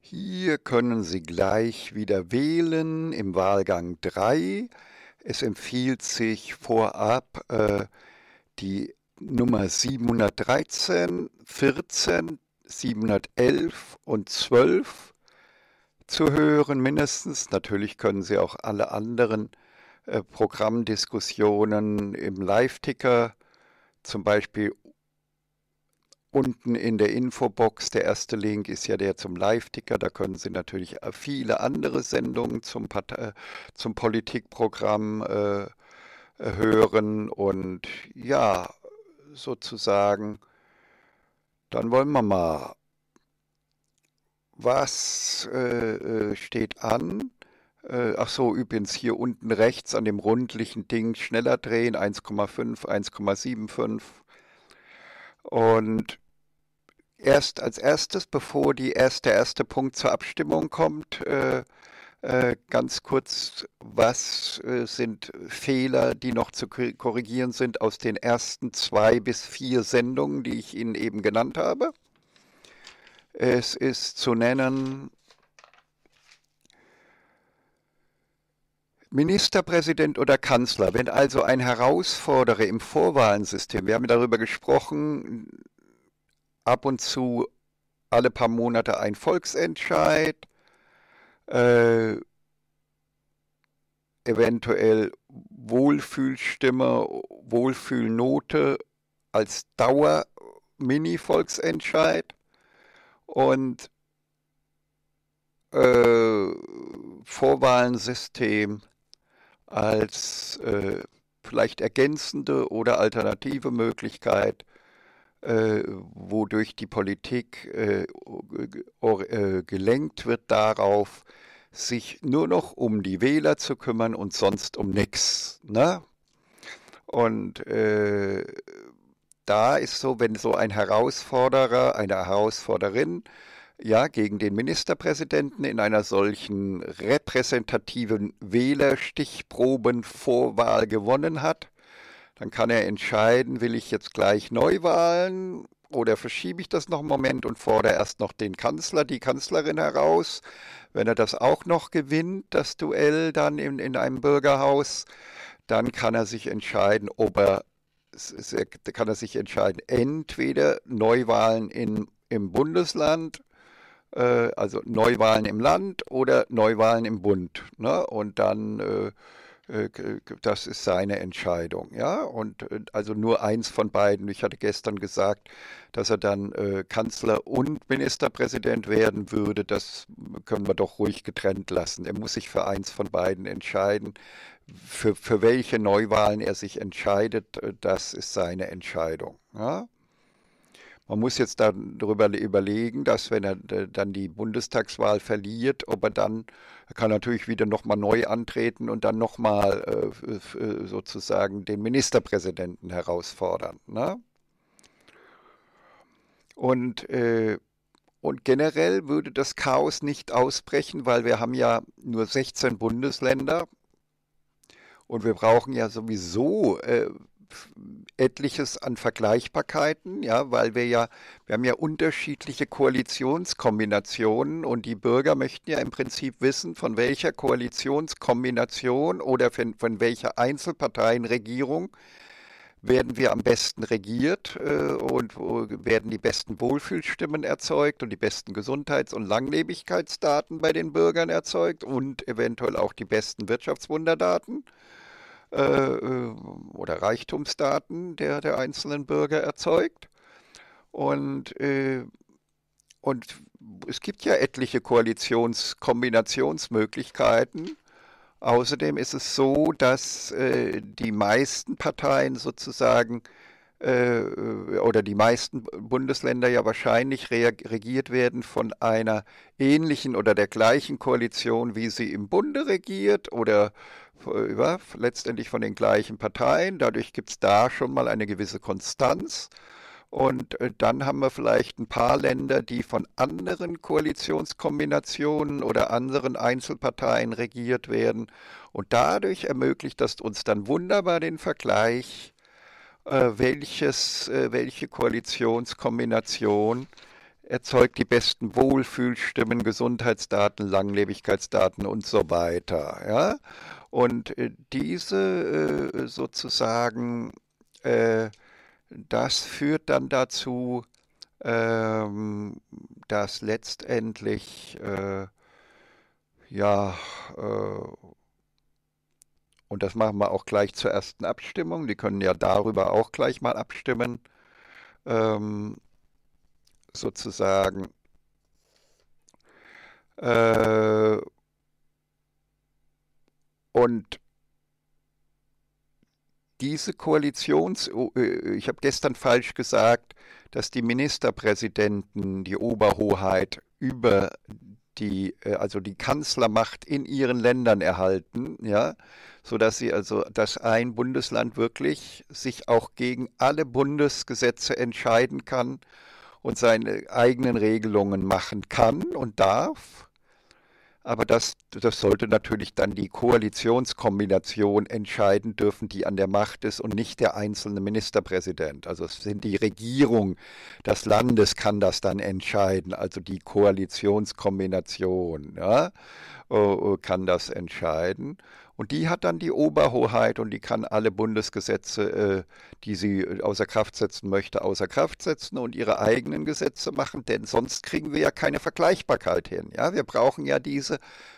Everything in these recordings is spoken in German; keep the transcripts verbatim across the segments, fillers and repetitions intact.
Hier können Sie gleich wieder wählen im Wahlgang drei. Es empfiehlt sich vorab äh, die Nummer siebenhundertdreizehn, vierzehn, siebenhundertelf und zwölf zu hören mindestens. Natürlich können Sie auch alle anderen äh, Programmdiskussionen im Live-Ticker, zum Beispiel unten in der Infobox, der erste Link ist ja der zum Live-Ticker. Da können Sie natürlich äh, viele andere Sendungen zum, Partei, zum Politikprogramm äh, hören. Und ja, sozusagen, dann wollen wir mal, was äh, äh, steht an? Äh, ach so, übrigens hier unten rechts an dem rundlichen Ding schneller drehen, eins Komma fünf, eins Komma fünfundsiebzig. Und erst als erstes, bevor die erst, der erste Punkt zur Abstimmung kommt, äh, äh, ganz kurz, was äh, sind Fehler, die noch zu korrigieren sind aus den ersten zwei bis vier Sendungen, die ich Ihnen eben genannt habe. Es ist zu nennen Ministerpräsident oder Kanzler. Wenn also ein Herausforderer im Vorwahlensystem, wir haben darüber gesprochen, ab und zu alle paar Monate ein Volksentscheid, äh, eventuell Wohlfühlstimme, Wohlfühlnote als Dauer-Mini-Volksentscheid und äh, Vorwahlensystem als äh, vielleicht ergänzende oder alternative Möglichkeit, äh, wodurch die Politik äh, äh, gelenkt wird darauf, sich nur noch um die Wähler zu kümmern und sonst um nichts. Ne? Und äh, da ist so, wenn so ein Herausforderer, eine Herausforderin, ja, gegen den Ministerpräsidenten in einer solchen repräsentativen Wählerstichprobenvorwahl gewonnen hat, dann kann er entscheiden, will ich jetzt gleich Neuwahlen oder verschiebe ich das noch einen Moment und fordere erst noch den Kanzler, die Kanzlerin heraus. Wenn er das auch noch gewinnt, das Duell dann in, in einem Bürgerhaus, dann kann er sich entscheiden, ob er, kann er sich entscheiden, entweder Neuwahlen in, im Bundesland, äh, also Neuwahlen im Land oder Neuwahlen im Bund. Ne? Und dann äh, das ist seine Entscheidung, ja, und äh, also nur eins von beiden. Ich hatte gestern gesagt, dass er dann äh, Kanzler und Ministerpräsident werden würde. Das können wir doch ruhig getrennt lassen. Er muss sich für eins von beiden entscheiden. Für, für welche Neuwahlen er sich entscheidet, äh, das ist seine Entscheidung, ja. Man muss jetzt dann darüber überlegen, dass wenn er dann die Bundestagswahl verliert, ob er dann, er kann natürlich wieder nochmal neu antreten und dann nochmal äh, sozusagen den Ministerpräsidenten herausfordern. Ne? Und, äh, und generell würde das Chaos nicht ausbrechen, weil wir haben ja nur sechzehn Bundesländer und wir brauchen ja sowieso äh, etliches an Vergleichbarkeiten, ja, weil wir ja, wir haben ja unterschiedliche Koalitionskombinationen und die Bürger möchten ja im Prinzip wissen, von welcher Koalitionskombination oder von, von welcher Einzelparteienregierung werden wir am besten regiert äh, und wo werden die besten Wohlfühlstimmen erzeugt und die besten Gesundheits- und Langlebigkeitsdaten bei den Bürgern erzeugt und eventuell auch die besten Wirtschaftswunderdaten äh, oder Reichtumsdaten der, der einzelnen Bürger erzeugt. Und, äh, und es gibt ja etliche Koalitionskombinationsmöglichkeiten. Außerdem ist es so, dass äh, die meisten Parteien sozusagen äh, oder die meisten Bundesländer ja wahrscheinlich regiert werden von einer ähnlichen oder der gleichen Koalition, wie sie im Bunde regiert oder ja, letztendlich von den gleichen Parteien. Dadurch gibt es da schon mal eine gewisse Konstanz. Und äh, dann haben wir vielleicht ein paar Länder, die von anderen Koalitionskombinationen oder anderen Einzelparteien regiert werden. Und dadurch ermöglicht das uns dann wunderbar den Vergleich, äh, welches, äh, welche Koalitionskombination erzeugt die besten Wohlfühlstimmen, Gesundheitsdaten, Langlebigkeitsdaten und so weiter. Ja? Und äh, diese äh, sozusagen, äh, das führt dann dazu, ähm, dass letztendlich, äh, ja, äh, und das machen wir auch gleich zur ersten Abstimmung, die können ja darüber auch gleich mal abstimmen, ähm, sozusagen. Äh, und diese Koalitions, oh, äh, ich habe gestern falsch gesagt, dass die Ministerpräsidenten die Oberhoheit über die, äh, also die Kanzlermacht in ihren Ländern erhalten, ja, sodass sie also, dass ein Bundesland wirklich sich auch gegen alle Bundesgesetze entscheiden kann und seine eigenen Regelungen machen kann und darf. Aber das, das sollte natürlich dann die Koalitionskombination entscheiden dürfen, die an der Macht ist und nicht der einzelne Ministerpräsident. Also es sind die Regierung des Landes kann das dann entscheiden, also die Koalitionskombination, ja, äh, kann das entscheiden. Und die hat dann die Oberhoheit und die kann alle Bundesgesetze, äh, die sie außer Kraft setzen möchte, außer Kraft setzen und ihre eigenen Gesetze machen, denn sonst kriegen wir ja keine Vergleichbarkeit hin. Ja, wir brauchen ja diese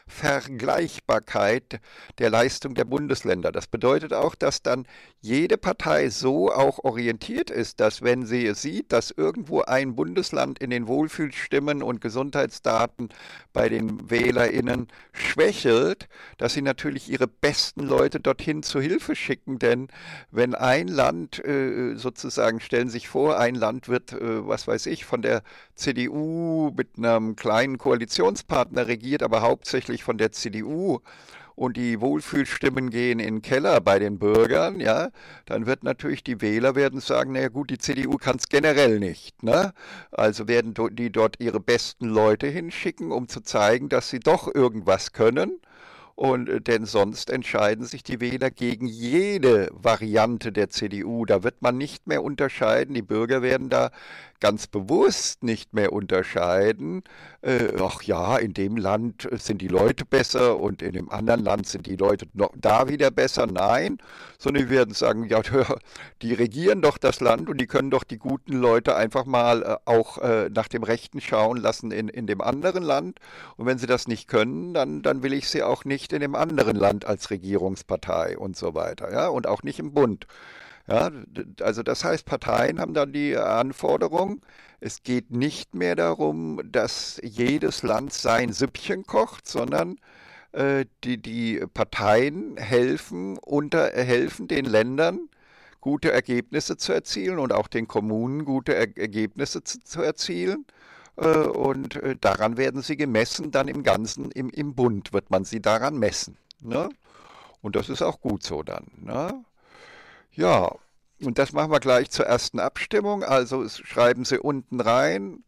Vergleichbarkeit der Leistung der Bundesländer. Das bedeutet auch, dass dann jede Partei so auch orientiert ist, dass wenn sie sieht, dass irgendwo ein Bundesland in den Wohlfühlstimmen und Gesundheitsdaten bei den WählerInnen schwächelt, dass sie natürlich ihre besten Leute dorthin zu Hilfe schicken, denn wenn ein Land äh, sozusagen, stellen Sie sich vor, ein Land wird, äh, was weiß ich, von der C D U mit einem kleinen Koalitionspartner regiert, aber hauptsächlich von der C D U und die Wohlfühlstimmen gehen in den Keller bei den Bürgern, ja, dann wird natürlich die Wähler werden sagen, naja gut, die C D U kann es generell nicht, ne? Also werden die dort ihre besten Leute hinschicken, um zu zeigen, dass sie doch irgendwas können. Und äh, denn sonst entscheiden sich die Wähler gegen jede Variante der C D U. Da wird man nicht mehr unterscheiden. Die Bürger werden da ganz bewusst nicht mehr unterscheiden. Äh, ach ja, in dem Land sind die Leute besser und in dem anderen Land sind die Leute noch da wieder besser. Nein, sondern die werden sagen, ja, die regieren doch das Land und die können doch die guten Leute einfach mal äh, auch äh, nach dem Rechten schauen lassen in, in dem anderen Land. Und wenn sie das nicht können, dann, dann will ich sie auch nicht in dem anderen Land als Regierungspartei und so weiter, ja, und auch nicht im Bund. Ja, also das heißt, Parteien haben dann die Anforderung, es geht nicht mehr darum, dass jedes Land sein Süppchen kocht, sondern äh, die, die Parteien helfen, unter, helfen den Ländern, gute Ergebnisse zu erzielen und auch den Kommunen gute er Ergebnisse zu, zu erzielen. Äh, und äh, daran werden sie gemessen, dann im Ganzen, im, im Bund wird man sie daran messen. Ne? Und das ist auch gut so dann. Ne? Ja, und das machen wir gleich zur ersten Abstimmung. Also schreiben Sie unten rein,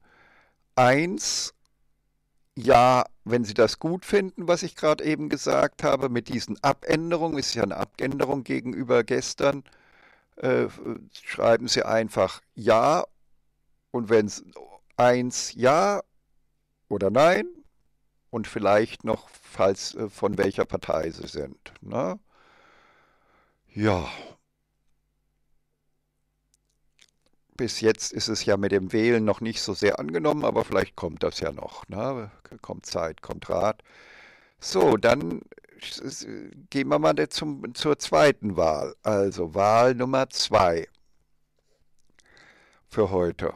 eins, ja, wenn Sie das gut finden, was ich gerade eben gesagt habe, mit diesen Abänderungen, ist ja eine Abänderung gegenüber gestern, äh, schreiben Sie einfach ja und wenn es eins ja oder nein und vielleicht noch, falls äh, von welcher Partei Sie sind. Ne? Ja. Bis jetzt ist es ja mit dem Wählen noch nicht so sehr angenommen, aber vielleicht kommt das ja noch. Ne? Kommt Zeit, kommt Rat. So, dann gehen wir mal zum, zur zweiten Wahl. Also Wahl Nummer zwei für heute.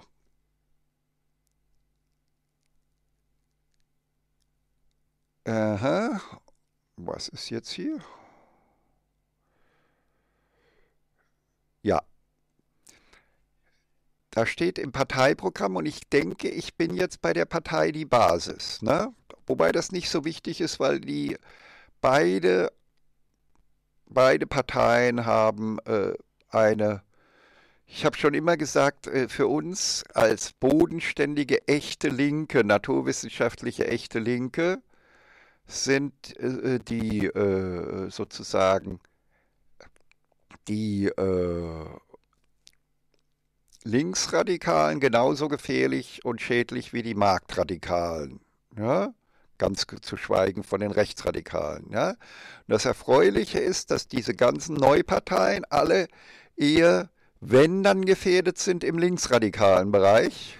Aha, was ist jetzt hier? Ja, da steht im Parteiprogramm und ich denke, ich bin jetzt bei der Partei Die Basis. Ne? Wobei das nicht so wichtig ist, weil die beide, beide Parteien haben äh, eine, ich habe schon immer gesagt, äh, für uns als bodenständige, echte Linke, naturwissenschaftliche echte Linke, sind äh, die äh, sozusagen die äh, Linksradikalen genauso gefährlich und schädlich wie die Marktradikalen. Ja? Ganz zu schweigen von den Rechtsradikalen. Ja? Und das Erfreuliche ist, dass diese ganzen Neuparteien alle eher, wenn dann gefährdet sind im linksradikalen Bereich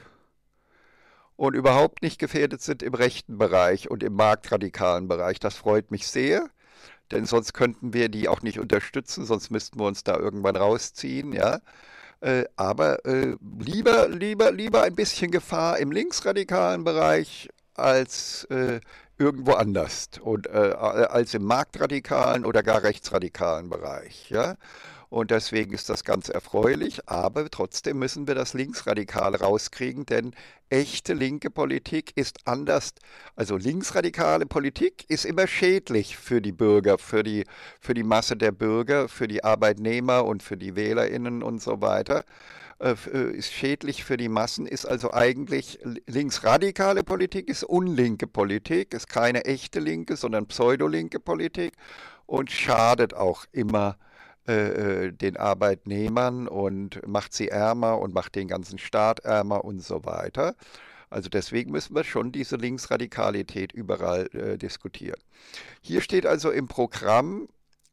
und überhaupt nicht gefährdet sind im rechten Bereich und im marktradikalen Bereich. Das freut mich sehr, denn sonst könnten wir die auch nicht unterstützen, sonst müssten wir uns da irgendwann rausziehen, ja. Äh, aber äh, lieber, lieber, lieber ein bisschen Gefahr im linksradikalen Bereich als äh, irgendwo anders und äh, als im marktradikalen oder gar rechtsradikalen Bereich, ja. Und deswegen ist das ganz erfreulich, aber trotzdem müssen wir das Linksradikale rauskriegen, denn echte linke Politik ist anders. Also linksradikale Politik ist immer schädlich für die Bürger, für die, für die Masse der Bürger, für die Arbeitnehmer und für die WählerInnen und so weiter. Äh, ist schädlich für die Massen, ist also eigentlich linksradikale Politik, ist unlinke Politik, ist keine echte linke, sondern pseudolinke Politik und schadet auch immer äh, den Arbeitnehmern und macht sie ärmer und macht den ganzen Staat ärmer und so weiter. Also deswegen müssen wir schon diese Linksradikalität überall äh, diskutieren. Hier steht also im Programm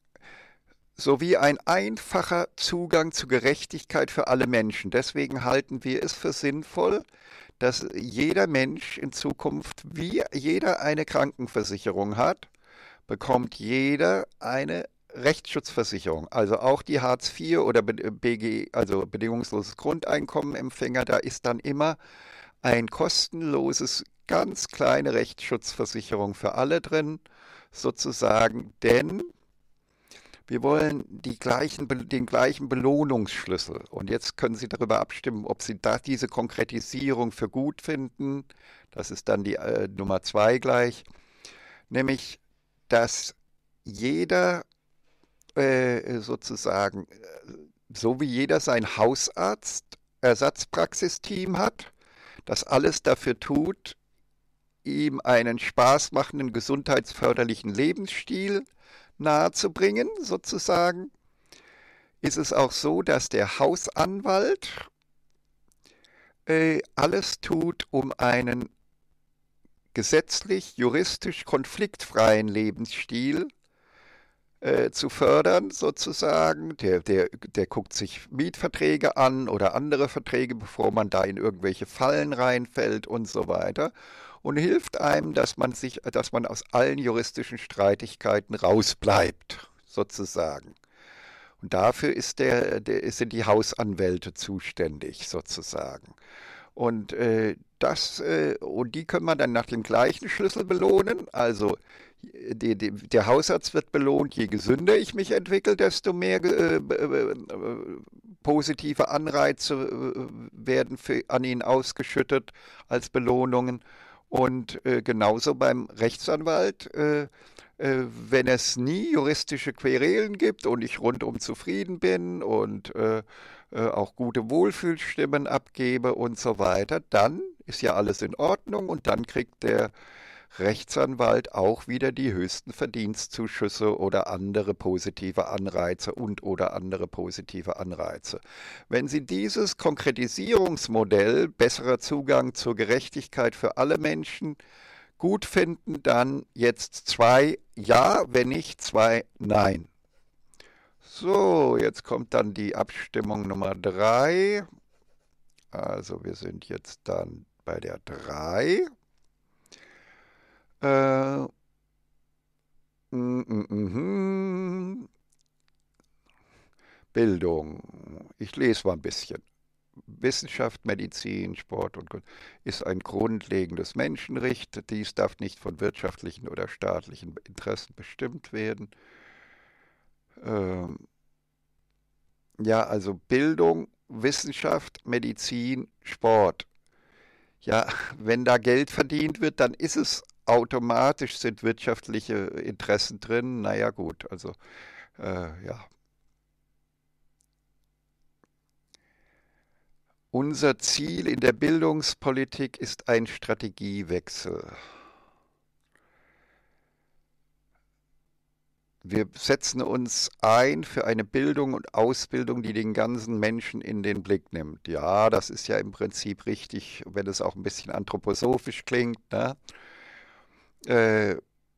sowie ein einfacher Zugang zu Gerechtigkeit für alle Menschen. Deswegen halten wir es für sinnvoll, dass jeder Mensch in Zukunft, wie jeder eine Krankenversicherung hat, bekommt jeder eine Rechtsschutzversicherung. Also auch die Hartz vier oder B G, also bedingungsloses Grundeinkommenempfänger, da ist dann immer ein kostenloses, ganz kleine Rechtsschutzversicherung für alle drin, sozusagen, denn wir wollen die gleichen, den gleichen Belohnungsschlüssel. Und jetzt können Sie darüber abstimmen, ob Sie da diese Konkretisierung für gut finden. Das ist dann die äh, Nummer zwei gleich. Nämlich, dass jeder äh, sozusagen, äh, so wie jeder sein Hausarzt Ersatzpraxisteam hat, das alles dafür tut, ihm einen spaßmachenden, gesundheitsförderlichen Lebensstil nahezubringen, sozusagen, ist es auch so, dass der Hausanwalt äh, alles tut, um einen gesetzlich, juristisch konfliktfreien Lebensstil äh, zu fördern, sozusagen. Der, der, der guckt sich Mietverträge an oder andere Verträge, bevor man da in irgendwelche Fallen reinfällt und so weiter. Und hilft einem, dass man sich, dass man aus allen juristischen Streitigkeiten rausbleibt, sozusagen. Und dafür ist der, der, sind die Hausanwälte zuständig, sozusagen. Und, äh, das, äh, und die können wir dann nach dem gleichen Schlüssel belohnen. Also die, die, der Hausarzt wird belohnt, je gesünder ich mich entwickle, desto mehr äh, äh, positive Anreize äh, werden für, an ihn ausgeschüttet als Belohnungen. Und äh, genauso beim Rechtsanwalt, äh, äh, wenn es nie juristische Querelen gibt und ich rundum zufrieden bin und äh, äh, auch gute Wohlfühlstimmen abgebe und so weiter, dann ist ja alles in Ordnung und dann kriegt der Rechtsanwalt auch wieder die höchsten Verdienstzuschüsse oder andere positive Anreize und oder andere positive Anreize. Wenn Sie dieses Konkretisierungsmodell, besserer Zugang zur Gerechtigkeit für alle Menschen, gut finden, dann jetzt zwei Ja, wenn nicht zwei Nein. So, jetzt kommt dann die Abstimmung Nummer drei. Also wir sind jetzt dann bei der drei. Äh, mm, mm, mm. Bildung. Ich lese mal ein bisschen. Wissenschaft, Medizin, Sport und Kunst ist ein grundlegendes Menschenrecht. Dies darf nicht von wirtschaftlichen oder staatlichen Interessen bestimmt werden. Ähm, ja, also Bildung, Wissenschaft, Medizin, Sport. Ja, wenn da Geld verdient wird, dann ist es automatisch, sind wirtschaftliche Interessen drin. Naja, gut, also äh, ja. Unser Ziel in der Bildungspolitik ist ein Strategiewechsel. Wir setzen uns ein für eine Bildung und Ausbildung, die den ganzen Menschen in den Blick nimmt. Ja, das ist ja im Prinzip richtig, wenn es auch ein bisschen anthroposophisch klingt, ne? Äh,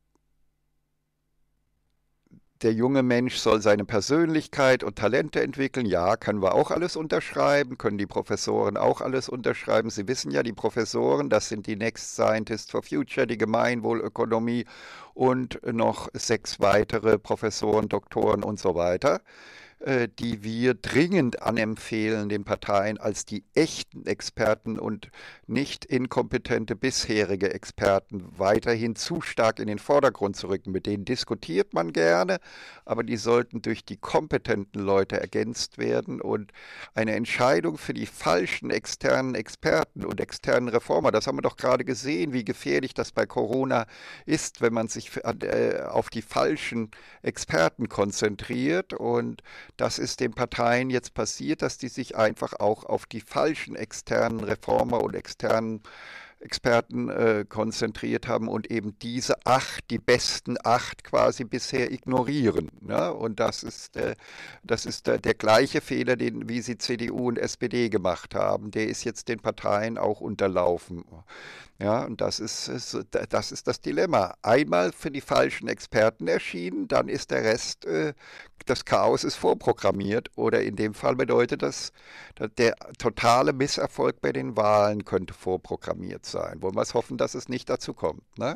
Der junge Mensch soll seine Persönlichkeit und Talente entwickeln. Ja, können wir auch alles unterschreiben, können die Professoren auch alles unterschreiben. Sie wissen ja, die Professoren, das sind die Next Scientists for Future, die Gemeinwohlökonomie und noch sechs weitere Professoren, Doktoren und so weiter, äh, die wir dringend anempfehlen den Parteien als die echten Experten und nicht inkompetente bisherige Experten weiterhin zu stark in den Vordergrund zu rücken. Mit denen diskutiert man gerne, aber die sollten durch die kompetenten Leute ergänzt werden und eine Entscheidung für die falschen externen Experten und externen Reformer, das haben wir doch gerade gesehen, wie gefährlich das bei Corona ist, wenn man sich äh, auf die falschen Experten konzentriert, und das ist den Parteien jetzt passiert, dass die sich einfach auch auf die falschen externen Reformer und externen Experten äh, konzentriert haben und eben diese acht, die besten acht quasi bisher ignorieren. Ne? Und das ist, äh, das ist äh, der gleiche Fehler, den wie sie C D U und S P D gemacht haben. Der ist jetzt den Parteien auch unterlaufen. Ja, und das ist, ist, das ist das Dilemma. Einmal für die falschen Experten erschienen, dann ist der Rest, äh, das Chaos ist vorprogrammiert. Oder in dem Fall bedeutet das, dass der totale Misserfolg bei den Wahlen könnte vorprogrammiert sein. Wollen wir es hoffen, dass es nicht dazu kommt, ne?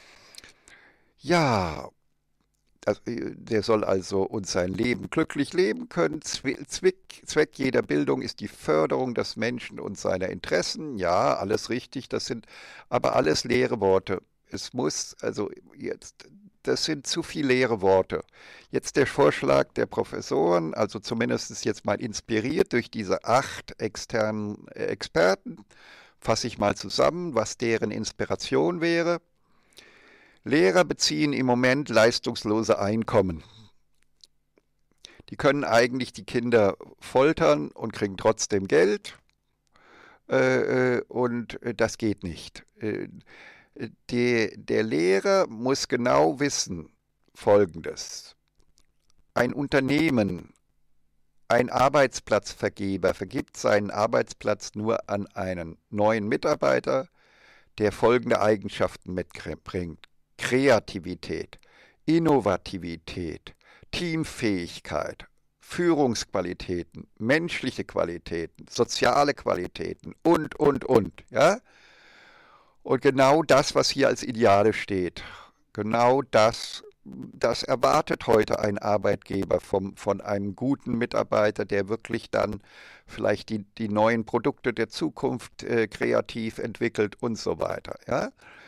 Ja, also, äh, der soll also uns sein Leben glücklich leben können. Zwi- Zwick, Zweck jeder Bildung ist die Förderung des Menschen und seiner Interessen. Ja, alles richtig, das sind aber alles leere Worte. Es muss, also jetzt, das sind zu viele leere Worte. Jetzt der Vorschlag der Professoren, also zumindest jetzt mal inspiriert durch diese acht externen äh, Experten, fasse ich mal zusammen, was deren Inspiration wäre. Lehrer beziehen im Moment leistungslose Einkommen. Die können eigentlich die Kinder foltern und kriegen trotzdem Geld. Äh, äh, und äh, das geht nicht. Äh, der, der Lehrer muss genau wissen, Folgendes. Ein Unternehmen, ein Arbeitsplatzvergeber vergibt seinen Arbeitsplatz nur an einen neuen Mitarbeiter, der folgende Eigenschaften mitbringt: Kreativität, Innovativität, Teamfähigkeit, Führungsqualitäten, menschliche Qualitäten, soziale Qualitäten und, und, und. Ja? Und genau das, was hier als Ideale steht, genau das, das erwartet heute ein Arbeitgeber vom, von einem guten Mitarbeiter, der wirklich dann vielleicht die, die neuen Produkte der Zukunft äh, kreativ entwickelt und so weiter. Ja?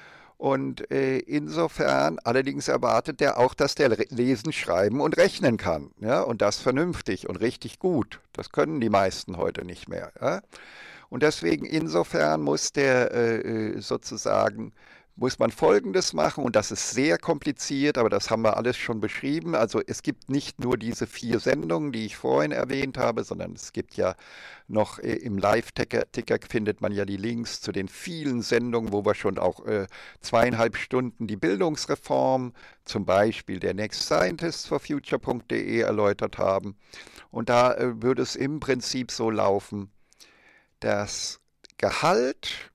Und äh, insofern allerdings erwartet er auch, dass der lesen, schreiben und rechnen kann. Ja? Und das vernünftig und richtig gut. Das können die meisten heute nicht mehr. Ja? Und deswegen insofern muss der äh, sozusagen, muss man Folgendes machen, und das ist sehr kompliziert, aber das haben wir alles schon beschrieben. Also es gibt nicht nur diese vier Sendungen, die ich vorhin erwähnt habe, sondern es gibt ja noch äh, im Live-Ticker Ticker findet man ja die Links zu den vielen Sendungen, wo wir schon auch äh, zweieinhalb Stunden die Bildungsreform, zum Beispiel der Next Scientists for Future punkt de erläutert haben. Und da äh, würde es im Prinzip so laufen: Das Gehalt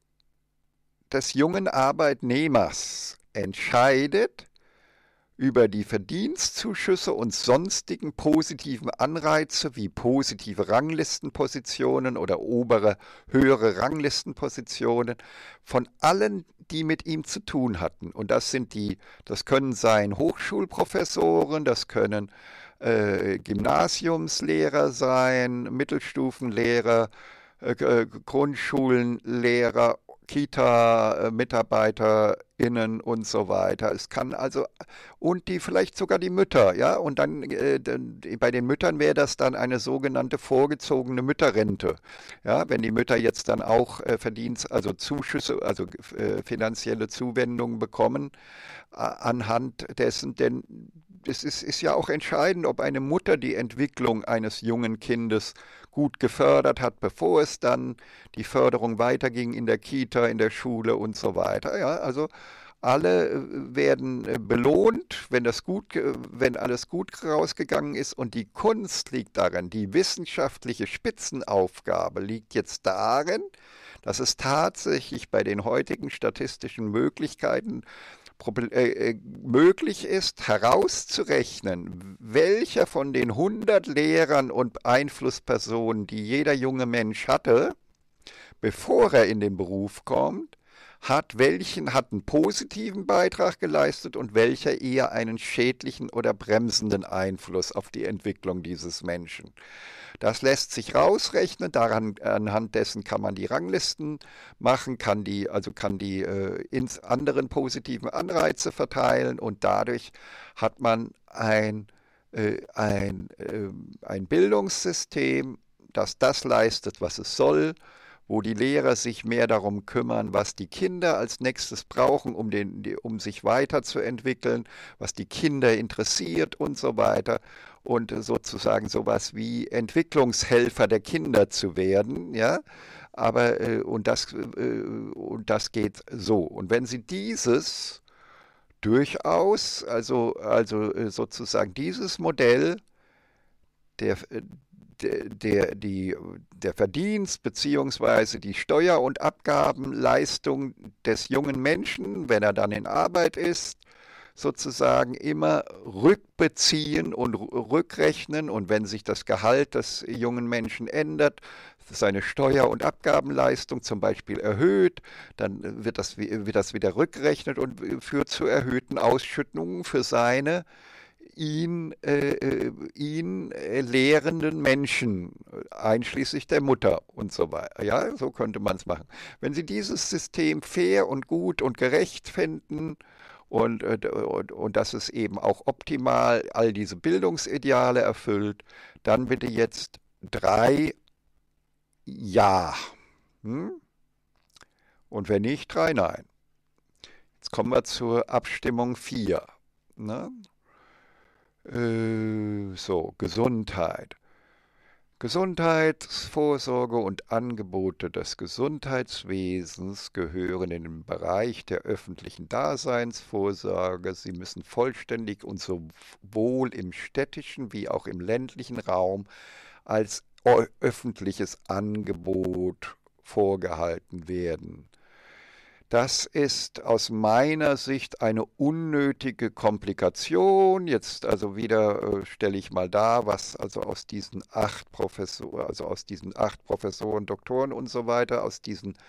des jungen Arbeitnehmers entscheidet über die Verdienstzuschüsse und sonstigen positiven Anreize wie positive Ranglistenpositionen oder obere, höhere Ranglistenpositionen von allen, die mit ihm zu tun hatten. Und das sind die, das können sein Hochschulprofessoren, das können äh, Gymnasiumslehrer sein, Mittelstufenlehrer, äh, Grundschulenlehrer, Kita-MitarbeiterInnen und so weiter. Es kann also, und die vielleicht sogar die Mütter, ja, und dann äh, bei den Müttern wäre das dann eine sogenannte vorgezogene Mütterrente. Ja, wenn die Mütter jetzt dann auch äh, Verdienst, also Zuschüsse, also äh, finanzielle Zuwendungen bekommen, äh, anhand dessen, denn es ist, ist ja auch entscheidend, ob eine Mutter die Entwicklung eines jungen Kindes gut gefördert hat, bevor es dann die Förderung weiterging in der Kita, in der Schule und so weiter. Ja, also Alle äh, werden äh, belohnt, wenn das gut, ge- wenn alles gut rausgegangen ist. Und die Kunst liegt darin, die wissenschaftliche Spitzenaufgabe liegt jetzt darin, dass es tatsächlich bei den heutigen statistischen Möglichkeiten prob- äh, äh, möglich ist, herauszurechnen, welcher von den hundert Lehrern und Einflusspersonen, die jeder junge Mensch hatte, bevor er in den Beruf kommt, hat welchen hat einen positiven Beitrag geleistet und welcher eher einen schädlichen oder bremsenden Einfluss auf die Entwicklung dieses Menschen. Das lässt sich rausrechnen, daran, anhand dessen kann man die Ranglisten machen, kann die, also kann die äh, ins anderen positiven Anreize verteilen und dadurch hat man ein, äh, ein, äh, ein Bildungssystem, das das leistet, was es soll, wo die Lehrer sich mehr darum kümmern, was die Kinder als nächstes brauchen, um, den, um sich weiterzuentwickeln, was die Kinder interessiert und so weiter. Und sozusagen sowas wie Entwicklungshelfer der Kinder zu werden, ja. Aber äh, und das, äh, und das geht so. Und wenn Sie dieses durchaus, also, also äh, sozusagen dieses Modell der, der, der, die, der Verdienst bzw. die Steuer- und Abgabenleistung des jungen Menschen, wenn er dann in Arbeit ist, sozusagen immer rückbeziehen und rückrechnen und wenn sich das Gehalt des jungen Menschen ändert, seine Steuer- und Abgabenleistung zum Beispiel erhöht, dann wird das, wird das wieder rückgerechnet und führt zu erhöhten Ausschüttungen für seine ihn, äh, ihn äh, lehrenden Menschen, einschließlich der Mutter und so weiter. Ja, so könnte man es machen. Wenn Sie dieses System fair und gut und gerecht finden und, äh, und, und dass es eben auch optimal all diese Bildungsideale erfüllt, dann bitte jetzt drei Ja. Hm? Und wenn nicht, drei Nein. Jetzt kommen wir zur Abstimmung vier. Ne? Äh, so, Gesundheit. Gesundheitsvorsorge und Angebote des Gesundheitswesens gehören in den Bereich der öffentlichen Daseinsvorsorge. Sie müssen vollständig und sowohl im städtischen wie auch im ländlichen Raum als öffentliches Angebot vorgehalten werden. Das ist aus meiner Sicht eine unnötige Komplikation. Jetzt also wieder äh, stelle ich mal dar, was also aus diesen acht Professoren, also aus diesen acht Professoren, Doktoren und so weiter, aus diesen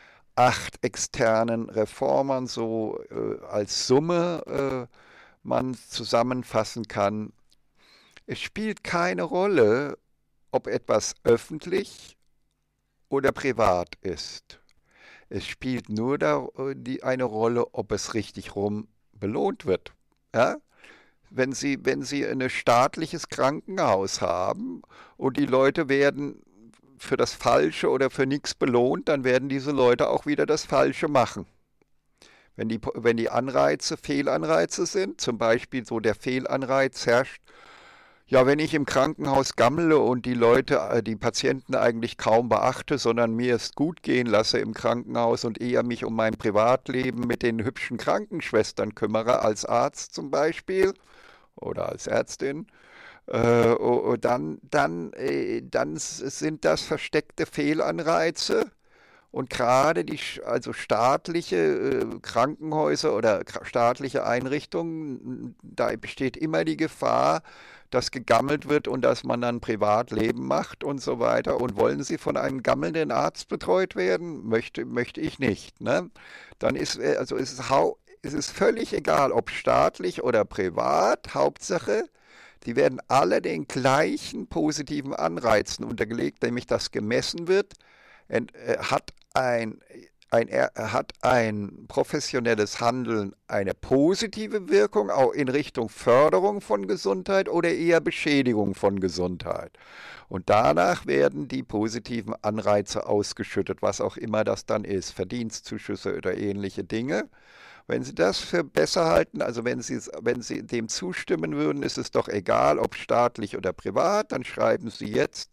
acht externen Reformern so äh, als Summe äh, man zusammenfassen kann. Es spielt keine Rolle, ob etwas öffentlich oder privat ist. Es spielt nur da, die, eine Rolle, ob es richtig rum belohnt wird. Ja? Wenn Sie, wenn Sie ein staatliches Krankenhaus haben und die Leute werden für das Falsche oder für nichts belohnt, dann werden diese Leute auch wieder das Falsche machen. Wenn die, wenn die Anreize Fehlanreize sind, zum Beispiel so der Fehlanreiz herrscht, ja, wenn ich im Krankenhaus gammle und die Leute, äh, die Patienten eigentlich kaum beachte, sondern mir es gut gehen lasse im Krankenhaus und eher mich um mein Privatleben mit den hübschen Krankenschwestern kümmere, als Arzt zum Beispiel oder als Ärztin, äh, o- o- dann, dann, äh, dann s- sind das versteckte Fehlanreize. Und gerade die sch- also staatliche äh, Krankenhäuser oder kra- staatliche Einrichtungen, da besteht immer die Gefahr, dass gegammelt wird und dass man dann Privatleben macht und so weiter. Und wollen Sie von einem gammelnden Arzt betreut werden? Möchte, möchte ich nicht. Ne? Dann ist äh, also ist es, hau es ist völlig egal, ob staatlich oder privat. Hauptsache, die werden alle den gleichen positiven Anreizen untergelegt, nämlich dass gemessen wird, ent, äh, hat ein, ein, er- hat ein professionelles Handeln eine positive Wirkung auch in Richtung Förderung von Gesundheit oder eher Beschädigung von Gesundheit. Und danach werden die positiven Anreize ausgeschüttet, was auch immer das dann ist, Verdienstzuschüsse oder ähnliche Dinge. Wenn Sie das für besser halten, also wenn Sie, wenn Sie dem zustimmen würden, ist es doch egal, ob staatlich oder privat, dann schreiben Sie jetzt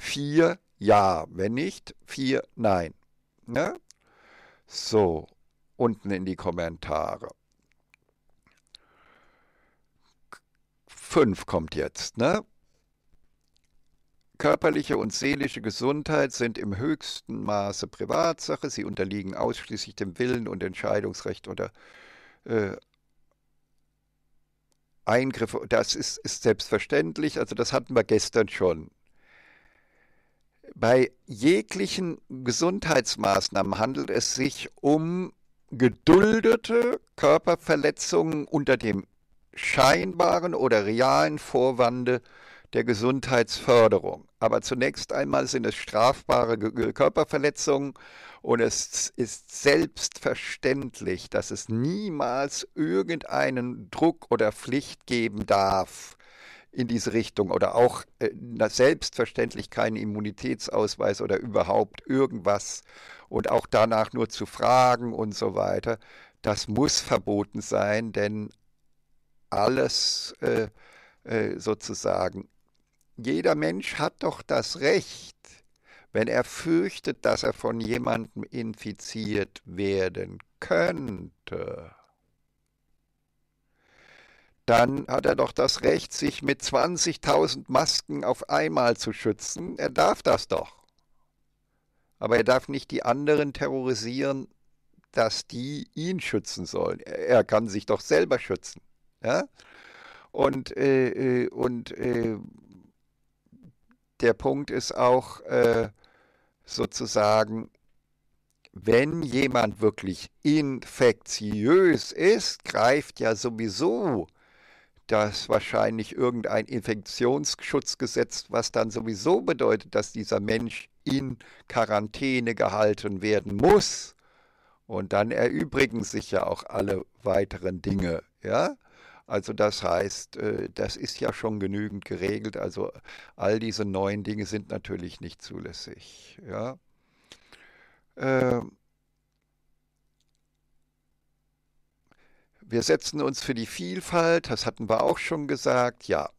vier Ja, wenn nicht, vier Nein. Ne? So, unten in die Kommentare. Fünf kommt jetzt, ne? Körperliche und seelische Gesundheit sind im höchsten Maße Privatsache. Sie unterliegen ausschließlich dem Willen und Entscheidungsrecht oder äh, Eingriffe. Das ist, ist selbstverständlich, also das hatten wir gestern schon. Bei jeglichen Gesundheitsmaßnahmen handelt es sich um geduldete Körperverletzungen unter dem scheinbaren oder realen Vorwande der Gesundheitsförderung. Aber zunächst einmal sind es strafbare Körperverletzungen und es ist selbstverständlich, dass es niemals irgendeinen Druck oder Pflicht geben darf in diese Richtung oder auch äh, selbstverständlich keinen Immunitätsausweis oder überhaupt irgendwas und auch danach nur zu fragen und so weiter. Das muss verboten sein, denn alles äh, äh, sozusagen, jeder Mensch hat doch das Recht, wenn er fürchtet, dass er von jemandem infiziert werden könnte, dann hat er doch das Recht, sich mit zwanzigtausend Masken auf einmal zu schützen. Er darf das doch. Aber er darf nicht die anderen terrorisieren, dass die ihn schützen sollen. Er kann sich doch selber schützen. Ja? Und, äh, und äh, der Punkt ist auch äh, sozusagen, wenn jemand wirklich infektiös ist, greift ja sowieso das wahrscheinlich irgendein Infektionsschutzgesetz, was dann sowieso bedeutet, dass dieser Mensch in Quarantäne gehalten werden muss. Und dann erübrigen sich ja auch alle weiteren Dinge, ja. Also das heißt, äh, das ist ja schon genügend geregelt. Also all diese neuen Dinge sind natürlich nicht zulässig, ja. Ähm, Wir setzen uns für die Vielfalt, das hatten wir auch schon gesagt, ja,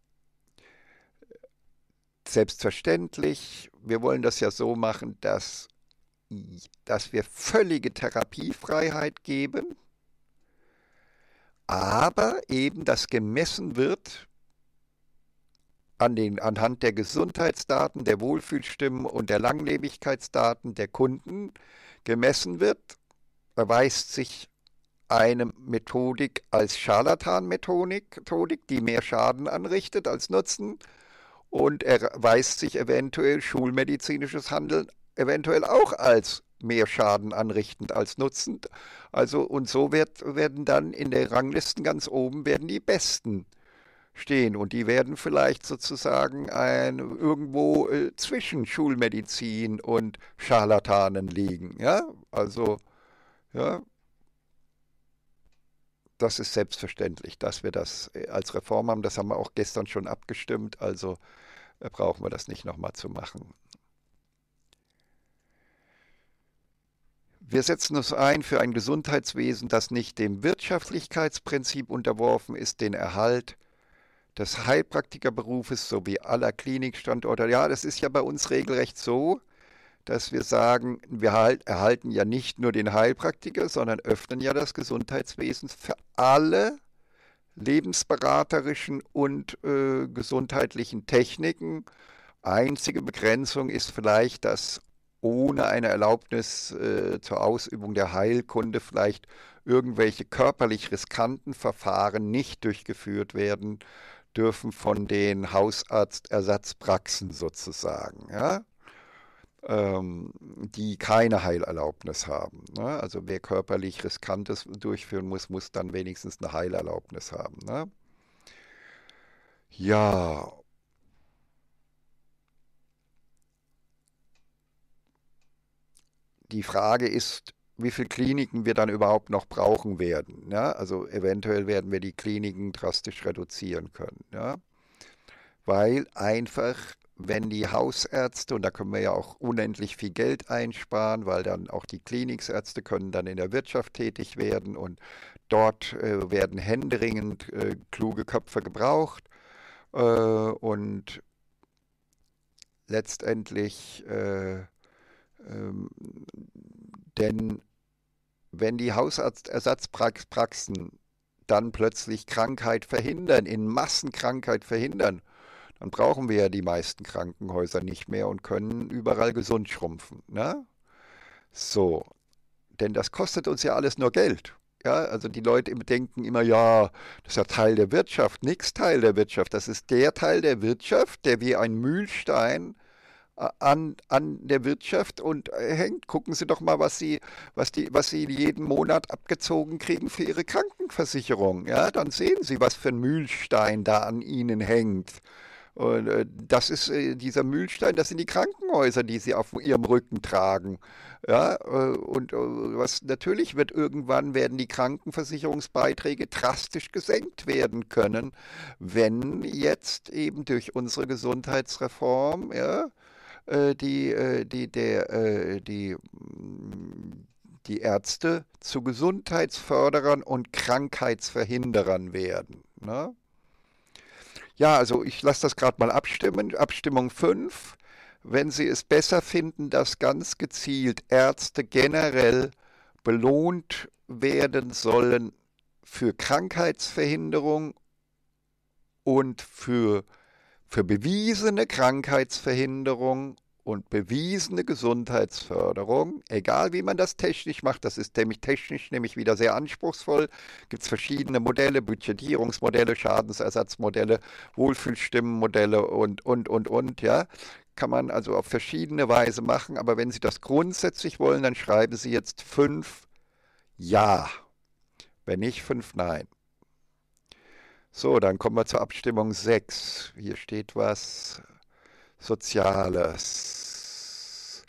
selbstverständlich. Wir wollen das ja so machen, dass, dass wir völlige Therapiefreiheit geben, aber eben das gemessen wird an den, anhand der Gesundheitsdaten, der Wohlfühlstimmen und der Langlebigkeitsdaten der Kunden gemessen wird, erweist sich eine Methodik als Scharlatan-Methodik, die mehr Schaden anrichtet als Nutzen, und erweist sich eventuell schulmedizinisches Handeln eventuell auch als mehr Schaden anrichtend als nutzend. Also und so wird, werden dann in der Ranglisten ganz oben werden die Besten stehen und die werden vielleicht sozusagen ein, irgendwo äh, zwischen Schulmedizin und Scharlatanen liegen. Ja, also ja. Das ist selbstverständlich, dass wir das als Reform haben. Das haben wir auch gestern schon abgestimmt, also brauchen wir das nicht nochmal zu machen. Wir setzen uns ein für ein Gesundheitswesen, das nicht dem Wirtschaftlichkeitsprinzip unterworfen ist, den Erhalt des Heilpraktikerberufes sowie aller Klinikstandorte. Ja, das ist ja bei uns regelrecht so, dass wir sagen, wir erhalten ja nicht nur den Heilpraktiker, sondern öffnen ja das Gesundheitswesen für alle lebensberaterischen und äh, gesundheitlichen Techniken. Einzige Begrenzung ist vielleicht, dass ohne eine Erlaubnis äh, zur Ausübung der Heilkunde vielleicht irgendwelche körperlich riskanten Verfahren nicht durchgeführt werden dürfen von den Hausarztersatzpraxen sozusagen, ja? ähm, die keine Heilerlaubnis haben. Ne? Also wer körperlich Riskantes durchführen muss, muss dann wenigstens eine Heilerlaubnis haben. Ne? Ja, die Frage ist, wie viele Kliniken wir dann überhaupt noch brauchen werden. Ja? Also eventuell werden wir die Kliniken drastisch reduzieren können. Ja? Weil einfach, wenn die Hausärzte, und da können wir ja auch unendlich viel Geld einsparen, weil dann auch die Kliniksärzte können dann in der Wirtschaft tätig werden und dort äh, werden händeringend äh, kluge Köpfe gebraucht äh, und letztendlich, äh, ähm, denn wenn die Hausarztersatzpraxen dann plötzlich Krankheit verhindern, in Massenkrankheit verhindern, dann brauchen wir ja die meisten Krankenhäuser nicht mehr und können überall gesund schrumpfen. Ne? So, denn das kostet uns ja alles nur Geld. Ja, also die Leute denken immer, ja, das ist ja Teil der Wirtschaft. Nix Teil der Wirtschaft. Das ist der Teil der Wirtschaft, der wie ein Mühlstein äh, an, an der Wirtschaft und äh, hängt. Gucken Sie doch mal, was Sie, was die, was Sie jeden Monat abgezogen kriegen für Ihre Krankenversicherung. Ja, dann sehen Sie, was für ein Mühlstein da an Ihnen hängt. Und äh, das ist äh, dieser Mühlstein, das sind die Krankenhäuser, die sie auf ihrem Rücken tragen. Ja, äh, und äh, was natürlich wird irgendwann werden die Krankenversicherungsbeiträge drastisch gesenkt werden können, wenn jetzt eben durch unsere Gesundheitsreform, ja, äh, die, äh, die, der, äh, die, mm, die Ärzte zu Gesundheitsförderern und Krankheitsverhinderern werden. Ne? Ja, also ich lasse das gerade mal abstimmen. Abstimmung fünf. Wenn Sie es besser finden, dass ganz gezielt Ärzte generell belohnt werden sollen für Krankheitsverhinderung und für, für bewiesene Krankheitsverhinderung und bewiesene Gesundheitsförderung, egal wie man das technisch macht, das ist nämlich technisch nämlich wieder sehr anspruchsvoll, gibt es verschiedene Modelle, Budgetierungsmodelle, Schadensersatzmodelle, Wohlfühlstimmenmodelle und, und, und, und, ja, kann man also auf verschiedene Weise machen, aber wenn Sie das grundsätzlich wollen, dann schreiben Sie jetzt fünf Ja, wenn nicht fünf Nein. So, dann kommen wir zur Abstimmung sechs. Hier steht was Soziales.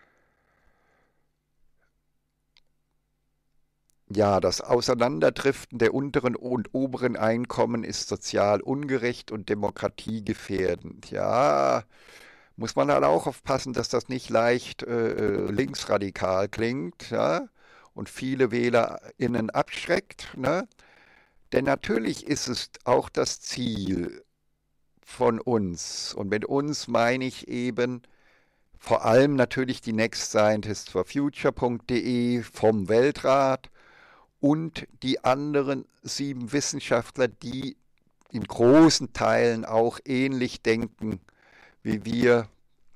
Ja, das Auseinanderdriften der unteren und oberen Einkommen ist sozial ungerecht und demokratiegefährdend. Ja, muss man halt auch aufpassen, dass das nicht leicht äh, linksradikal klingt, ja, und viele WählerInnen abschreckt, ne? Denn natürlich ist es auch das Ziel von uns, und mit uns meine ich eben vor allem natürlich die Next Scientist for Future punkt de vom Weltrat und die anderen sieben Wissenschaftler, die in großen Teilen auch ähnlich denken wie wir.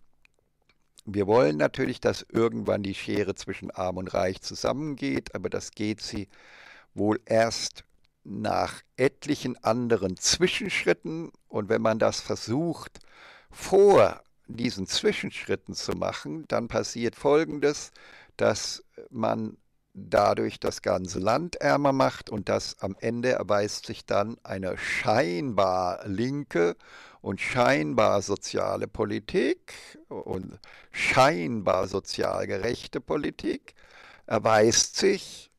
Wir wollen natürlich, dass irgendwann die Schere zwischen Arm und Reich zusammengeht, aber das geht sie wohl erst nach etlichen anderen Zwischenschritten. Und wenn man das versucht, vor diesen Zwischenschritten zu machen, dann passiert Folgendes, dass man dadurch das ganze Land ärmer macht und das am Ende erweist sich dann eine scheinbar linke und scheinbar soziale Politik und scheinbar sozial gerechte Politik erweist sich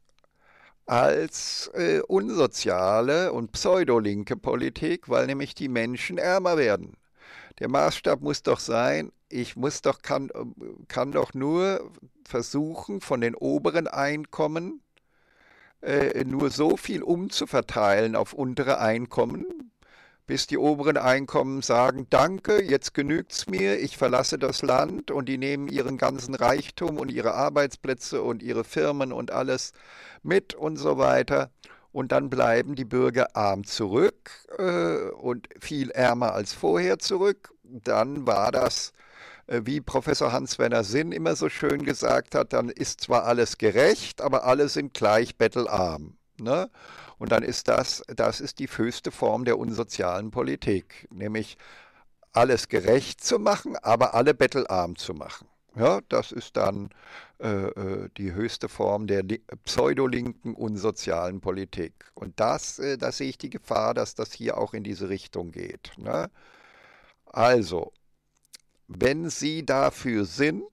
als äh, unsoziale und pseudolinke Politik, weil nämlich die Menschen ärmer werden. Der Maßstab muss doch sein, ich muss doch, kann, kann doch nur versuchen, von den oberen Einkommen äh, nur so viel umzuverteilen auf untere Einkommen, bis die oberen Einkommen sagen, danke, jetzt genügt's mir, ich verlasse das Land, und die nehmen ihren ganzen Reichtum und ihre Arbeitsplätze und ihre Firmen und alles mit und so weiter. Und dann bleiben die Bürger arm zurück äh, und viel ärmer als vorher zurück. Dann war das, äh, wie Professor Hans-Werner Sinn immer so schön gesagt hat, dann ist zwar alles gerecht, aber alle sind gleich bettelarm. Ne? Und dann ist das, das ist die höchste Form der unsozialen Politik, nämlich alles gerecht zu machen, aber alle bettelarm zu machen. Ja, das ist dann äh, äh, die höchste Form der li- pseudolinken unsozialen Politik. Und das, äh, da sehe ich die Gefahr, dass das hier auch in diese Richtung geht. Ne? Also, wenn Sie dafür sind,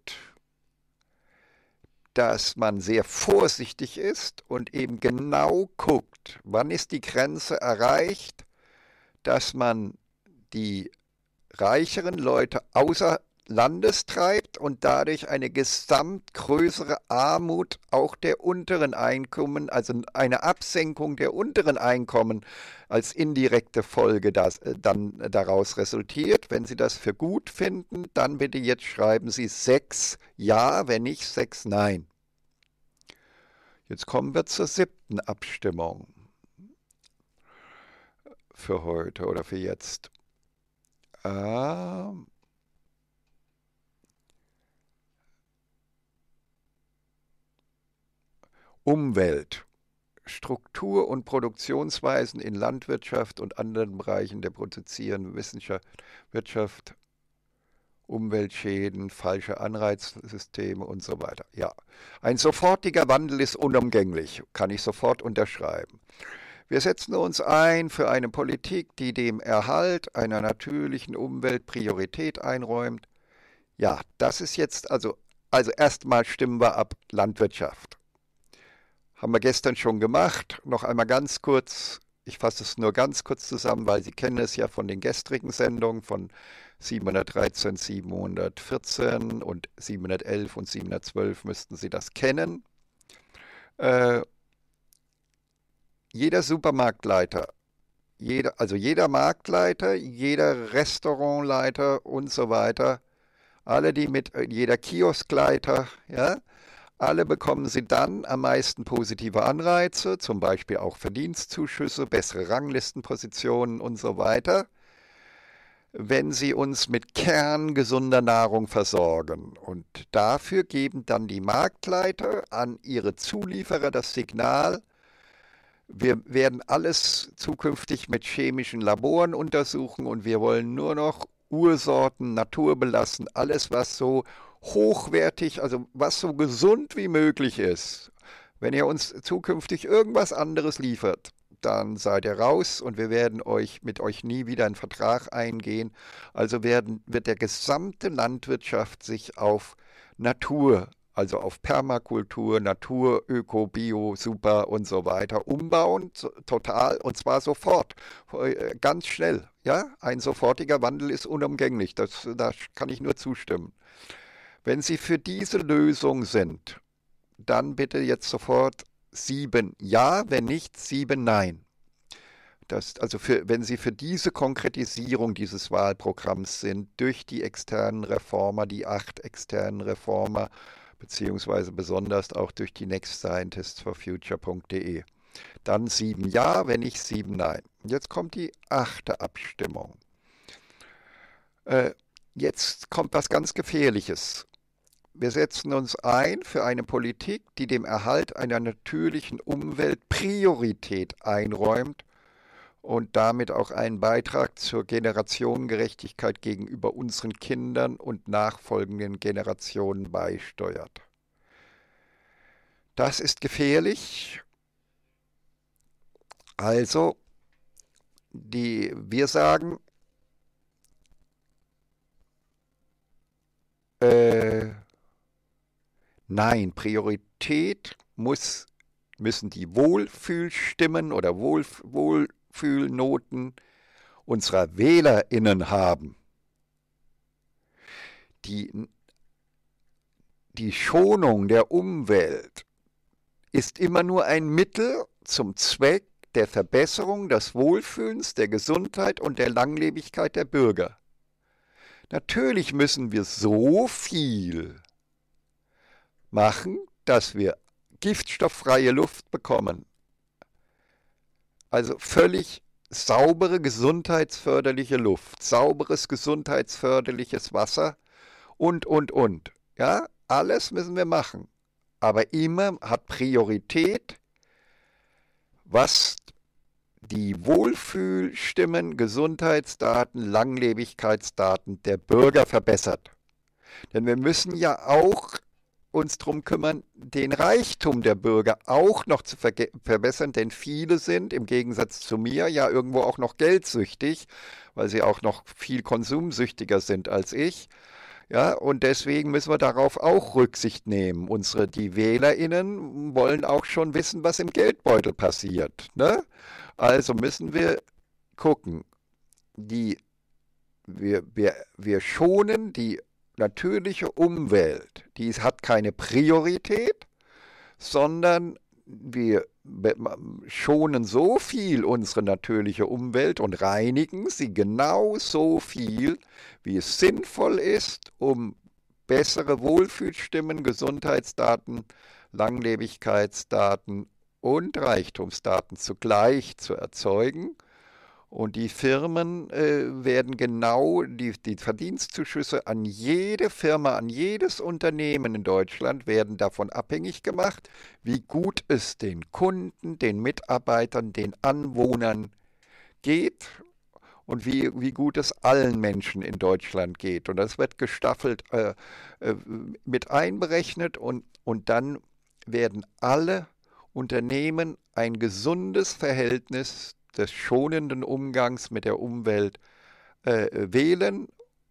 dass man sehr vorsichtig ist und eben genau guckt, wann ist die Grenze erreicht, dass man die reicheren Leute außer Landes treibt und dadurch eine gesamt größere Armut auch der unteren Einkommen, also eine Absenkung der unteren Einkommen als indirekte Folge das, äh, dann daraus resultiert. Wenn Sie das für gut finden, dann bitte jetzt schreiben Sie sechs Ja, wenn nicht sechs Nein. Jetzt kommen wir zur siebten Abstimmung für heute oder für jetzt. Ähm, Umwelt. Struktur- und Produktionsweisen in Landwirtschaft und anderen Bereichen der produzierenden Wissenschaft, Wirtschaft, Umweltschäden, falsche Anreizsysteme und so weiter. Ja, ein sofortiger Wandel ist unumgänglich, kann ich sofort unterschreiben. Wir setzen uns ein für eine Politik, die dem Erhalt einer natürlichen Umwelt Priorität einräumt. Ja, das ist jetzt also, also erstmal stimmen wir ab Landwirtschaft. Haben wir gestern schon gemacht. Noch einmal ganz kurz, ich fasse es nur ganz kurz zusammen, weil Sie kennen es ja von den gestrigen Sendungen von siebenhundertdreizehn, siebenhundertvierzehn und siebenhundertelf und siebenhundertzwölf müssten Sie das kennen. Äh, jeder Supermarktleiter, jeder, also jeder Marktleiter, jeder Restaurantleiter und so weiter, alle, die mit, jeder Kioskleiter, ja, alle bekommen sie dann am meisten positive Anreize, zum Beispiel auch Verdienstzuschüsse, bessere Ranglistenpositionen und so weiter, wenn sie uns mit kerngesunder Nahrung versorgen. Und dafür geben dann die Marktleiter an ihre Zulieferer das Signal, wir werden alles zukünftig mit chemischen Laboren untersuchen und wir wollen nur noch Ursorten, naturbelassen, alles was so hochwertig, also was so gesund wie möglich ist. Wenn ihr uns zukünftig irgendwas anderes liefert, dann seid ihr raus und wir werden euch mit euch nie wieder einen Vertrag eingehen. Also werden, wird der gesamte Landwirtschaft sich auf Natur, also auf Permakultur, Natur, Öko, Bio, Super und so weiter umbauen, total und zwar sofort, ganz schnell. Ja, ein sofortiger Wandel ist unumgänglich, das, da kann ich nur zustimmen. Wenn Sie für diese Lösung sind, dann bitte jetzt sofort sieben Ja, wenn nicht sieben Nein. Das, also für, wenn Sie für diese Konkretisierung dieses Wahlprogramms sind, durch die externen Reformer, die acht externen Reformer, beziehungsweise besonders auch durch die next scientists for future punkt de. Dann sieben Ja, wenn nicht sieben Nein. Jetzt kommt die achte Abstimmung. Äh, jetzt kommt was ganz Gefährliches. Wir setzen uns ein für eine Politik, die dem Erhalt einer natürlichen Umwelt Priorität einräumt und damit auch einen Beitrag zur Generationengerechtigkeit gegenüber unseren Kindern und nachfolgenden Generationen beisteuert. Das ist gefährlich. Also, die, wir sagen, äh, nein, Priorität muss, müssen die Wohlfühlstimmen oder Wohl, Wohlfühlnoten unserer WählerInnen haben. Die, die Schonung der Umwelt ist immer nur ein Mittel zum Zweck der Verbesserung des Wohlfühlens, der Gesundheit und der Langlebigkeit der Bürger. Natürlich müssen wir so viel machen, dass wir giftstofffreie Luft bekommen. Also völlig saubere, gesundheitsförderliche Luft, sauberes, gesundheitsförderliches Wasser und, und, und. Ja, alles müssen wir machen. Aber immer hat Priorität, was die Wohlfühlstimmen, Gesundheitsdaten, Langlebigkeitsdaten der Bürger verbessert. Denn wir müssen ja auch uns darum kümmern, den Reichtum der Bürger auch noch zu verbessern, denn viele sind im Gegensatz zu mir ja irgendwo auch noch geldsüchtig, weil sie auch noch viel konsumsüchtiger sind als ich. Ja, und deswegen müssen wir darauf auch Rücksicht nehmen. Unsere, die WählerInnen wollen auch schon wissen, was im Geldbeutel passiert. Ne? Also müssen wir gucken, die, wir, wir, wir schonen die natürliche Umwelt, die hat keine Priorität, sondern wir schonen so viel unsere natürliche Umwelt und reinigen sie genau so viel, wie es sinnvoll ist, um bessere Wohlfühlstimmen, Gesundheitsdaten Langlebigkeitsdaten und Reichtumsdaten zugleich zu erzeugen. Und die Firmen äh, werden genau die, die Verdienstzuschüsse an jede Firma, an jedes Unternehmen in Deutschland werden davon abhängig gemacht, wie gut es den Kunden, den Mitarbeitern, den Anwohnern geht und wie, wie gut es allen Menschen in Deutschland geht. Und das wird gestaffelt äh, äh, mit einberechnet und, und dann werden alle Unternehmen ein gesundes Verhältnis des schonenden Umgangs mit der Umwelt äh, wählen,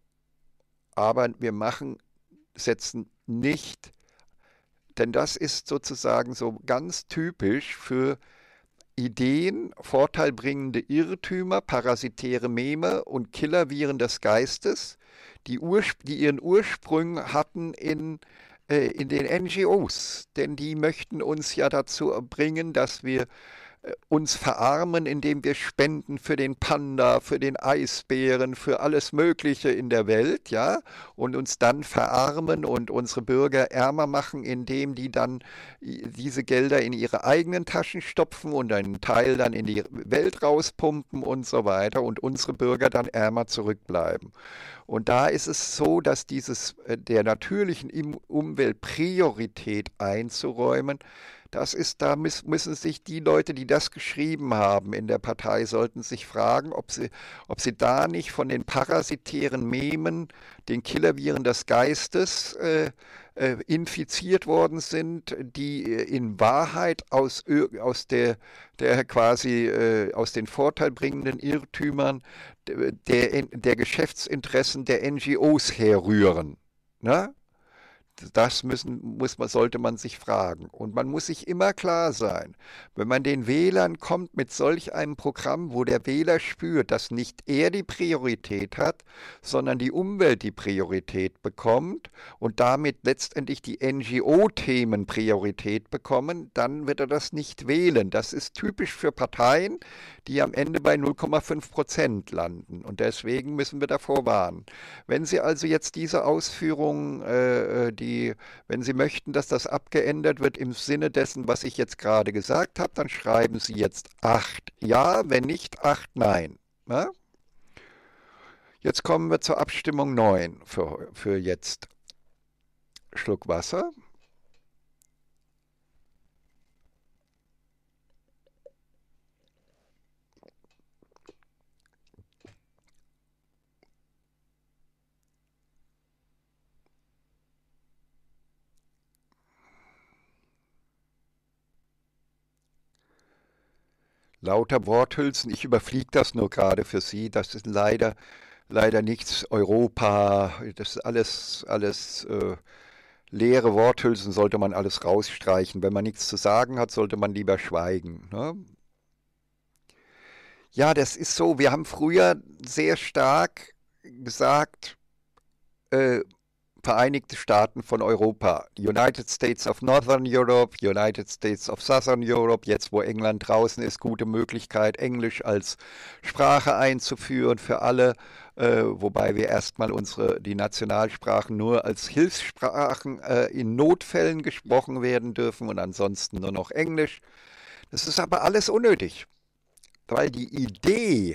aber wir machen, setzen nicht, denn das ist sozusagen so ganz typisch für Ideen, vorteilbringende Irrtümer, parasitäre Meme und Killerviren des Geistes, die, Urspr die ihren Ursprung hatten in, äh, in den N G Os, denn die möchten uns ja dazu bringen, dass wir uns verarmen, indem wir spenden für den Panda, für den Eisbären, für alles Mögliche in der Welt, ja, und uns dann verarmen und unsere Bürger ärmer machen, indem die dann diese Gelder in ihre eigenen Taschen stopfen und einen Teil dann in die Welt rauspumpen und so weiter und unsere Bürger dann ärmer zurückbleiben. Und da ist es so, dass dieses der natürlichen Umwelt Priorität einzuräumen, das ist, da müssen sich die Leute, die das geschrieben haben in der Partei, sollten sich fragen, ob sie, ob sie da nicht von den parasitären Memen, den Killerviren des Geistes äh, äh, infiziert worden sind, die in Wahrheit aus, aus der, der quasi äh, aus den vorteilbringenden Irrtümern der, der Geschäftsinteressen der N G Os herrühren. Ne? Das müssen, muss man, sollte man sich fragen. Und man muss sich immer klar sein, wenn man den Wählern kommt mit solch einem Programm, wo der Wähler spürt, dass nicht er die Priorität hat, sondern die Umwelt die Priorität bekommt und damit letztendlich die N G O-Themen Priorität bekommen, dann wird er das nicht wählen. Das ist typisch für Parteien, die am Ende bei null Komma fünf Prozent landen. Und deswegen müssen wir davor warnen. Wenn Sie also jetzt diese Ausführungen, äh, die Die, wenn Sie möchten, dass das abgeändert wird im Sinne dessen, was ich jetzt gerade gesagt habe, dann schreiben Sie jetzt acht Ja, wenn nicht acht Nein. Na? Jetzt kommen wir zur Abstimmung neun für, für jetzt. Schluck Wasser. Lauter Worthülsen, ich überfliege das nur gerade für Sie. Das ist leider, leider nichts Europa. Das ist alles, alles äh, leere Worthülsen, sollte man alles rausstreichen. Wenn man nichts zu sagen hat, sollte man lieber schweigen. Ne? Ja, das ist so. Wir haben früher sehr stark gesagt, äh, Vereinigte Staaten von Europa, United States of Northern Europe, United States of Southern Europe, jetzt wo England draußen ist, gute Möglichkeit, Englisch als Sprache einzuführen für alle, äh, wobei wir erstmal unsere, die Nationalsprachen nur als Hilfssprachen äh, in Notfällen gesprochen werden dürfen und ansonsten nur noch Englisch. Das ist aber alles unnötig, weil die Idee,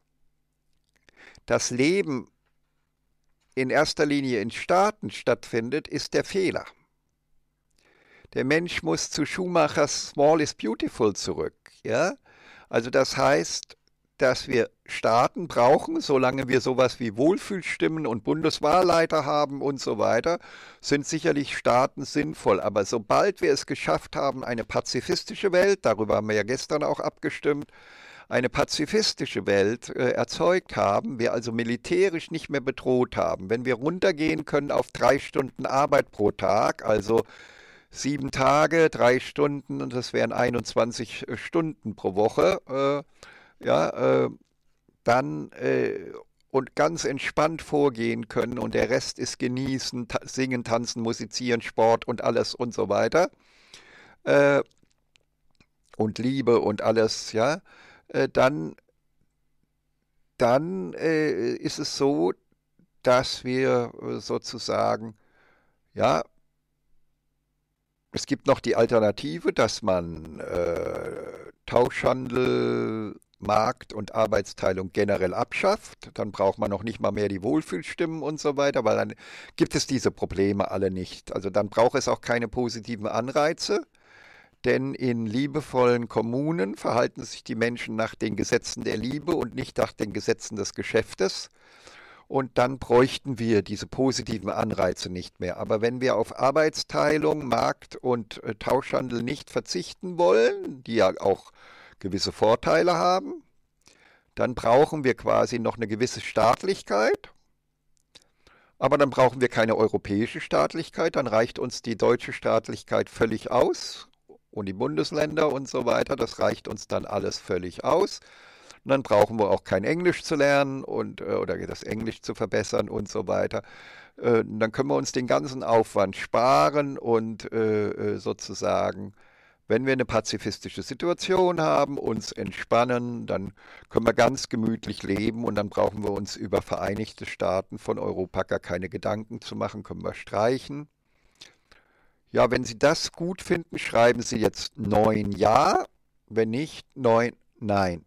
das Leben in erster Linie in Staaten stattfindet, ist der Fehler. Der Mensch muss zu Schumachers Small is Beautiful zurück. Ja? Also das heißt, dass wir Staaten brauchen, solange wir sowas wie Wohlfühlstimmen und Bundeswahlleiter haben und so weiter, sind sicherlich Staaten sinnvoll. Aber sobald wir es geschafft haben, eine pazifistische Welt, darüber haben wir ja gestern auch abgestimmt, eine pazifistische Welt äh, erzeugt haben, wir also militärisch nicht mehr bedroht haben, wenn wir runtergehen können auf drei Stunden Arbeit pro Tag, also sieben Tage, drei Stunden, und das wären einundzwanzig Stunden pro Woche, äh, ja, äh, dann äh, und ganz entspannt vorgehen können und der Rest ist genießen, ta singen, tanzen, musizieren, Sport und alles und so weiter äh, und Liebe und alles, ja, äh, dann, dann äh, ist es so, dass wir äh, sozusagen, ja, Es gibt noch die Alternative, dass man äh, Tauschhandel, Markt und Arbeitsteilung generell abschafft. Dann braucht man noch nicht mal mehr die Wohlfühlstimmen und so weiter, weil dann gibt es diese Probleme alle nicht. Also dann braucht es auch keine positiven Anreize, denn in liebevollen Kommunen verhalten sich die Menschen nach den Gesetzen der Liebe und nicht nach den Gesetzen des Geschäftes. Und dann bräuchten wir diese positiven Anreize nicht mehr. Aber wenn wir auf Arbeitsteilung, Markt und äh, Tauschhandel nicht verzichten wollen, die ja auch gewisse Vorteile haben, dann brauchen wir quasi noch eine gewisse Staatlichkeit. Aber dann brauchen wir keine europäische Staatlichkeit, dann reicht uns die deutsche Staatlichkeit völlig aus und die Bundesländer und so weiter, das reicht uns dann alles völlig aus. Und dann brauchen wir auch kein Englisch zu lernen und, äh, oder das Englisch zu verbessern und so weiter. Äh, dann können wir uns den ganzen Aufwand sparen und äh, äh, sozusagen, wenn wir eine pazifistische Situation haben, uns entspannen, dann können wir ganz gemütlich leben und dann brauchen wir uns über Vereinigte Staaten von Europa gar keine Gedanken zu machen, können wir streichen. Ja, wenn Sie das gut finden, schreiben Sie jetzt neun Ja, wenn nicht neun Nein.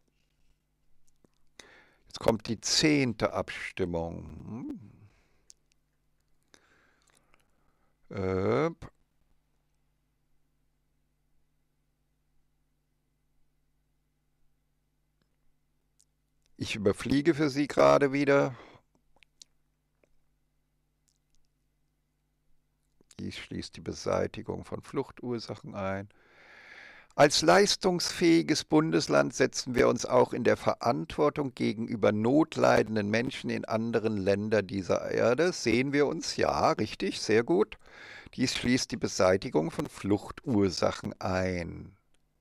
Jetzt kommt die zehnte Abstimmung. Hm. Äh, ich überfliege für Sie gerade wieder. Dies schließt die Beseitigung von Fluchtursachen ein. Als leistungsfähiges Bundesland setzen wir uns auch in der Verantwortung gegenüber notleidenden Menschen in anderen Ländern dieser Erde. Sehen wir uns? Ja, richtig, sehr gut. Dies schließt die Beseitigung von Fluchtursachen ein.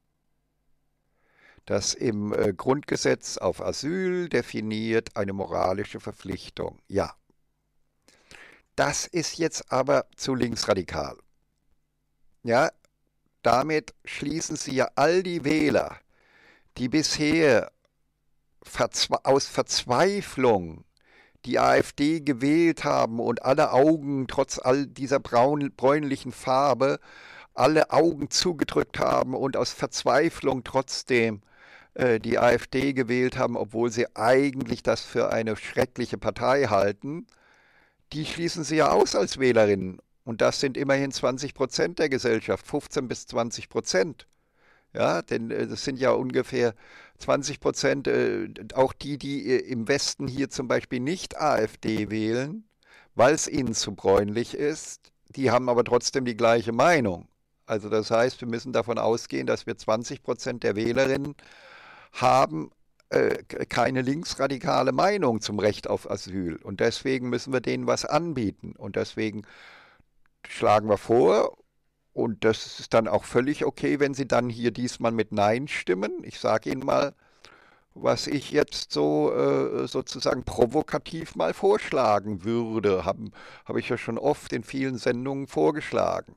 Das im äh, Grundgesetz auf Asyl definiert eine moralische Verpflichtung. Ja, das ist jetzt aber zu linksradikal. Ja, damit schließen Sie ja all die Wähler, die bisher verzwe aus Verzweiflung die AfD gewählt haben und alle Augen, trotz all dieser braun, bräunlichen Farbe, alle Augen zugedrückt haben und aus Verzweiflung trotzdem äh, die AfD gewählt haben, obwohl sie eigentlich das für eine schreckliche Partei halten, die schließen Sie ja aus als Wählerinnen. Und das sind immerhin zwanzig Prozent der Gesellschaft, fünfzehn bis zwanzig Prozent. Ja, denn äh, das sind ja ungefähr zwanzig Prozent, äh, auch die, die äh, im Westen hier zum Beispiel nicht AfD wählen, weil es ihnen zu bräunlich ist, die haben aber trotzdem die gleiche Meinung. Also das heißt, wir müssen davon ausgehen, dass wir zwanzig Prozent der Wählerinnen haben äh, keine linksradikale Meinung zum Recht auf Asyl. Und deswegen müssen wir denen was anbieten. Und deswegen schlagen wir vor, und das ist dann auch völlig okay, wenn Sie dann hier diesmal mit Nein stimmen. Ich sage Ihnen mal, was ich jetzt so äh, sozusagen provokativ mal vorschlagen würde. Habe hab ich ja schon oft in vielen Sendungen vorgeschlagen.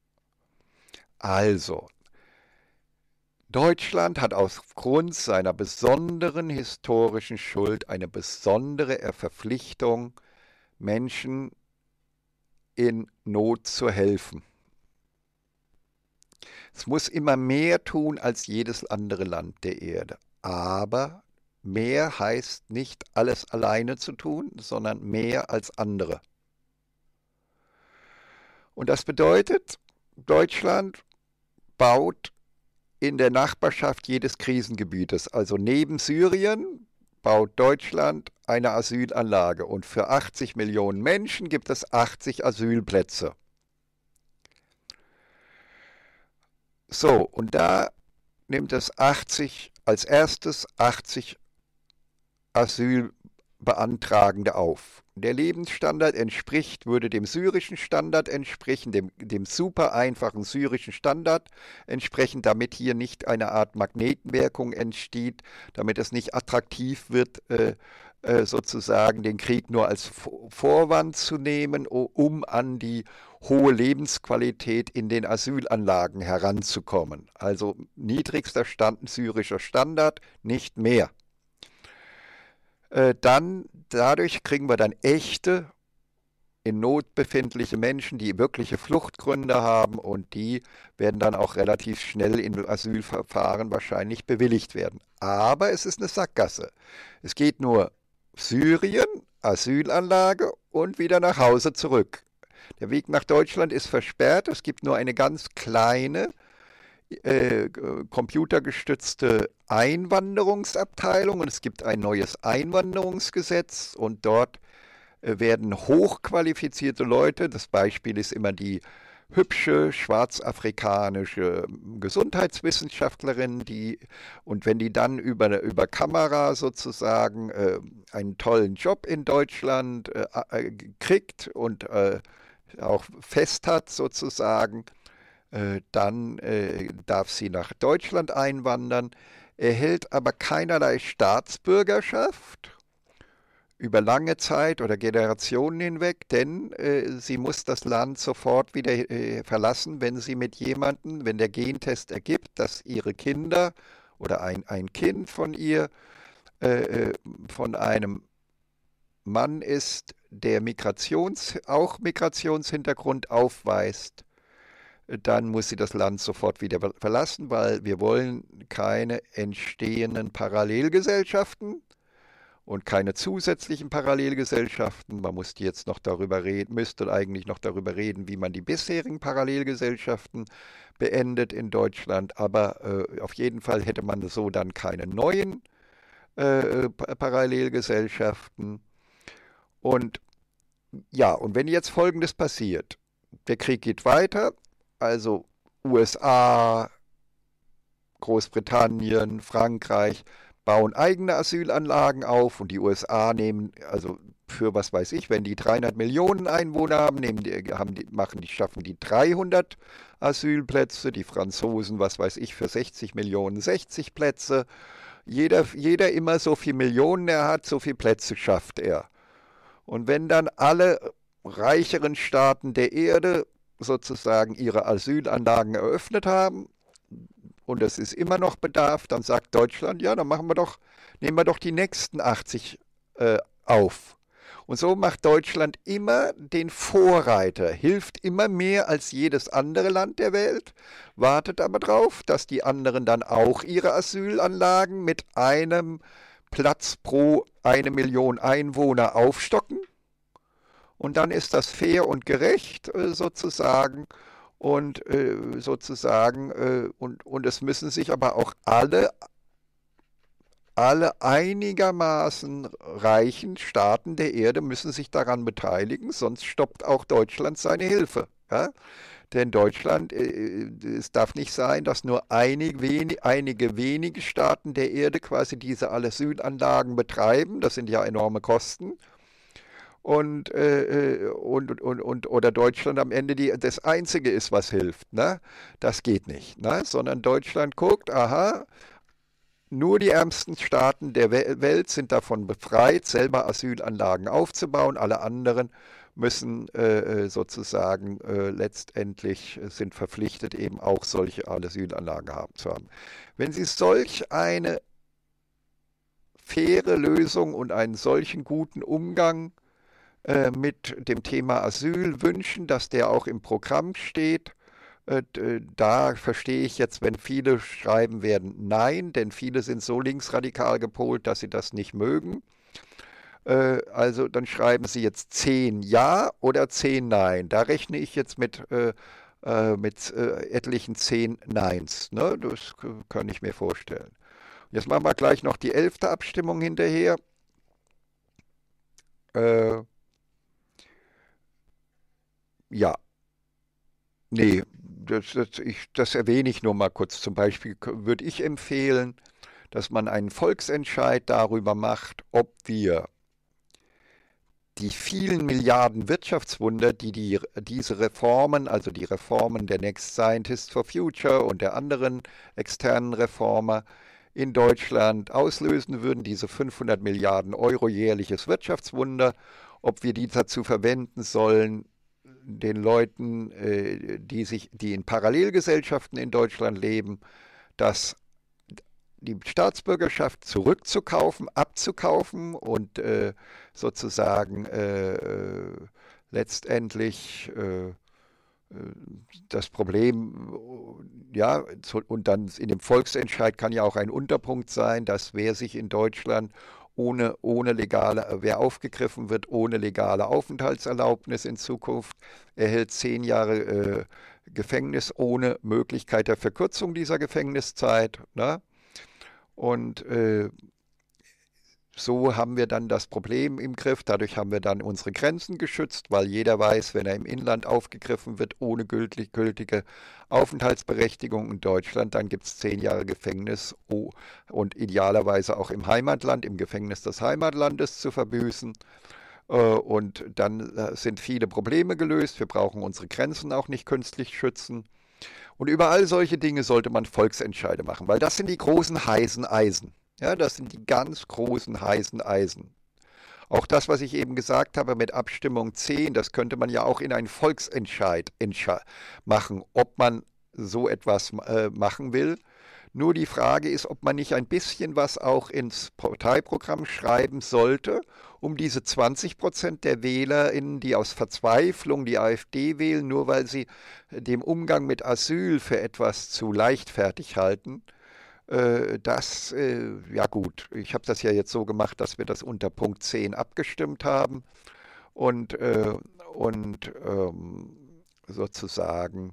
Also, Deutschland hat aufgrund seiner besonderen historischen Schuld eine besondere Verpflichtung, Menschen in Not zu helfen. Es muss immer mehr tun als jedes andere Land der Erde. Aber mehr heißt nicht alles alleine zu tun, sondern mehr als andere. Und das bedeutet, Deutschland baut in der Nachbarschaft jedes Krisengebietes, also neben Syrien, baut Deutschland eine Asylanlage. Und für achtzig Millionen Menschen gibt es achtzig Asylplätze. So, und da nimmt es achtzig, als erstes achtzig Asylbeantragende auf. Der Lebensstandard entspricht, würde dem syrischen Standard entsprechen, dem, dem super einfachen syrischen Standard entsprechen, damit hier nicht eine Art Magnetenwirkung entsteht, damit es nicht attraktiv wird, äh, äh, sozusagen den Krieg nur als Vorwand zu nehmen, um an die hohe Lebensqualität in den Asylanlagen heranzukommen. Also niedrigster Stand, syrischer Standard, nicht mehr. Äh, dann, dadurch kriegen wir dann echte in Not befindliche Menschen, die wirkliche Fluchtgründe haben und die werden dann auch relativ schnell in Asylverfahren wahrscheinlich bewilligt werden. Aber es ist eine Sackgasse. Es geht nur Syrien, Asylanlage und wieder nach Hause zurück. Der Weg nach Deutschland ist versperrt. Es gibt nur eine ganz kleine äh, computergestützte Einwanderungsabteilung und es gibt ein neues Einwanderungsgesetz und dort äh, werden hochqualifizierte Leute, das Beispiel ist immer die hübsche schwarzafrikanische Gesundheitswissenschaftlerin, die und wenn die dann über, über Kamera sozusagen äh, einen tollen Job in Deutschland äh, äh, kriegt und äh, auch fest hat sozusagen, äh, dann äh, darf sie nach Deutschland einwandern, erhält aber keinerlei Staatsbürgerschaft über lange Zeit oder Generationen hinweg, denn äh, sie muss das Land sofort wieder äh, verlassen, wenn sie mit jemandem, wenn der Gentest ergibt, dass ihre Kinder oder ein, ein Kind von ihr äh, von einem Mann ist, der Migrations, auch Migrationshintergrund aufweist, dann muss sie das Land sofort wieder verlassen, weil wir wollen keine entstehenden Parallelgesellschaften und keine zusätzlichen Parallelgesellschaften. Man muss jetzt noch darüber reden, müsste eigentlich noch darüber reden, wie man die bisherigen Parallelgesellschaften beendet in Deutschland. Aber äh, auf jeden Fall hätte man so dann keine neuen äh, Parallelgesellschaften. Und ja, und wenn jetzt Folgendes passiert, der Krieg geht weiter, also U S A, Großbritannien, Frankreich bauen eigene Asylanlagen auf und die U S A nehmen, also für was weiß ich, wenn die dreihundert Millionen Einwohner haben, nehmen die, haben die, machen die, schaffen die dreihundert Asylplätze, die Franzosen, was weiß ich, für sechzig Millionen sechzig Plätze. Jeder, jeder immer so viele Millionen er hat, so viele Plätze schafft er. Und wenn dann alle reicheren Staaten der Erde sozusagen ihre Asylanlagen eröffnet haben und es ist immer noch Bedarf, dann sagt Deutschland, ja, dann machen wir doch, nehmen wir doch die nächsten achtzig äh, auf. Und so macht Deutschland immer den Vorreiter, hilft immer mehr als jedes andere Land der Welt, wartet aber darauf, dass die anderen dann auch ihre Asylanlagen mit einem Platz pro eine Million Einwohner aufstocken. Und dann ist das fair und gerecht äh, sozusagen. Und äh, sozusagen, äh, und, und es müssen sich aber auch alle, alle einigermaßen reichen Staaten der Erde müssen sich daran beteiligen, sonst stoppt auch Deutschland seine Hilfe. Ja? Denn Deutschland, äh, es darf nicht sein, dass nur einige, wenig, einige wenige Staaten der Erde quasi diese Asylanlagen betreiben. Das sind ja enorme Kosten. Und, äh, und, und, und, oder Deutschland am Ende die, das Einzige ist, was hilft. Ne? Das geht nicht. Ne? Sondern Deutschland guckt, aha, nur die ärmsten Staaten der Welt sind davon befreit, selber Asylanlagen aufzubauen. Alle anderen müssen äh, sozusagen äh, letztendlich sind verpflichtet, eben auch solche Asylanlagen haben, zu haben. Wenn Sie solch eine faire Lösung und einen solchen guten Umgang äh, mit dem Thema Asyl wünschen, dass der auch im Programm steht, äh, da verstehe ich jetzt, wenn viele schreiben werden, nein, denn viele sind so linksradikal gepolt, dass sie das nicht mögen. Also dann schreiben Sie jetzt zehn Ja oder zehn Nein. Da rechne ich jetzt mit, äh, mit äh, etlichen zehn Neins. Ne? Das kann ich mir vorstellen. Jetzt machen wir gleich noch die elfte Abstimmung hinterher. Äh, ja, nee, das, das, ich, das erwähne ich nur mal kurz. Zum Beispiel würde ich empfehlen, dass man einen Volksentscheid darüber macht, ob wir die vielen Milliarden Wirtschaftswunder, die, die diese Reformen, also die Reformen der Next Scientists for Future und der anderen externen Reformer in Deutschland auslösen würden, diese fünfhundert Milliarden Euro jährliches Wirtschaftswunder, ob wir die dazu verwenden sollen, den Leuten, die sich, die in Parallelgesellschaften in Deutschland leben, das die Staatsbürgerschaft zurückzukaufen, abzukaufen und äh, sozusagen äh, letztendlich äh, das Problem, ja, und dann in dem Volksentscheid kann ja auch ein Unterpunkt sein, dass wer sich in Deutschland ohne, ohne legale, wer aufgegriffen wird, ohne legale Aufenthaltserlaubnis in Zukunft, erhält zehn Jahre äh, Gefängnis ohne Möglichkeit der Verkürzung dieser Gefängniszeit. Ne? Und äh, so haben wir dann das Problem im Griff. Dadurch haben wir dann unsere Grenzen geschützt, weil jeder weiß, wenn er im Inland aufgegriffen wird, ohne gültig, gültige Aufenthaltsberechtigung in Deutschland, dann gibt es zehn Jahre Gefängnis oh, und idealerweise auch im Heimatland, im Gefängnis des Heimatlandes zu verbüßen. Äh, und dann äh, sind viele Probleme gelöst. Wir brauchen unsere Grenzen auch nicht künstlich schützen. Und über all solche Dinge sollte man Volksentscheide machen, weil das sind die großen heißen Eisen. Ja, das sind die ganz großen heißen Eisen. Auch das, was ich eben gesagt habe mit Abstimmung zehn, das könnte man ja auch in einen Volksentscheid machen, ob man so etwas äh, machen will. Nur die Frage ist, ob man nicht ein bisschen was auch ins Parteiprogramm schreiben sollte, um diese zwanzig Prozent der WählerInnen, die aus Verzweiflung die AfD wählen, nur weil sie den Umgang mit Asyl für etwas zu leichtfertig halten. Das, ja gut, ich habe das ja jetzt so gemacht, dass wir das unter Punkt zehn abgestimmt haben und, und sozusagen,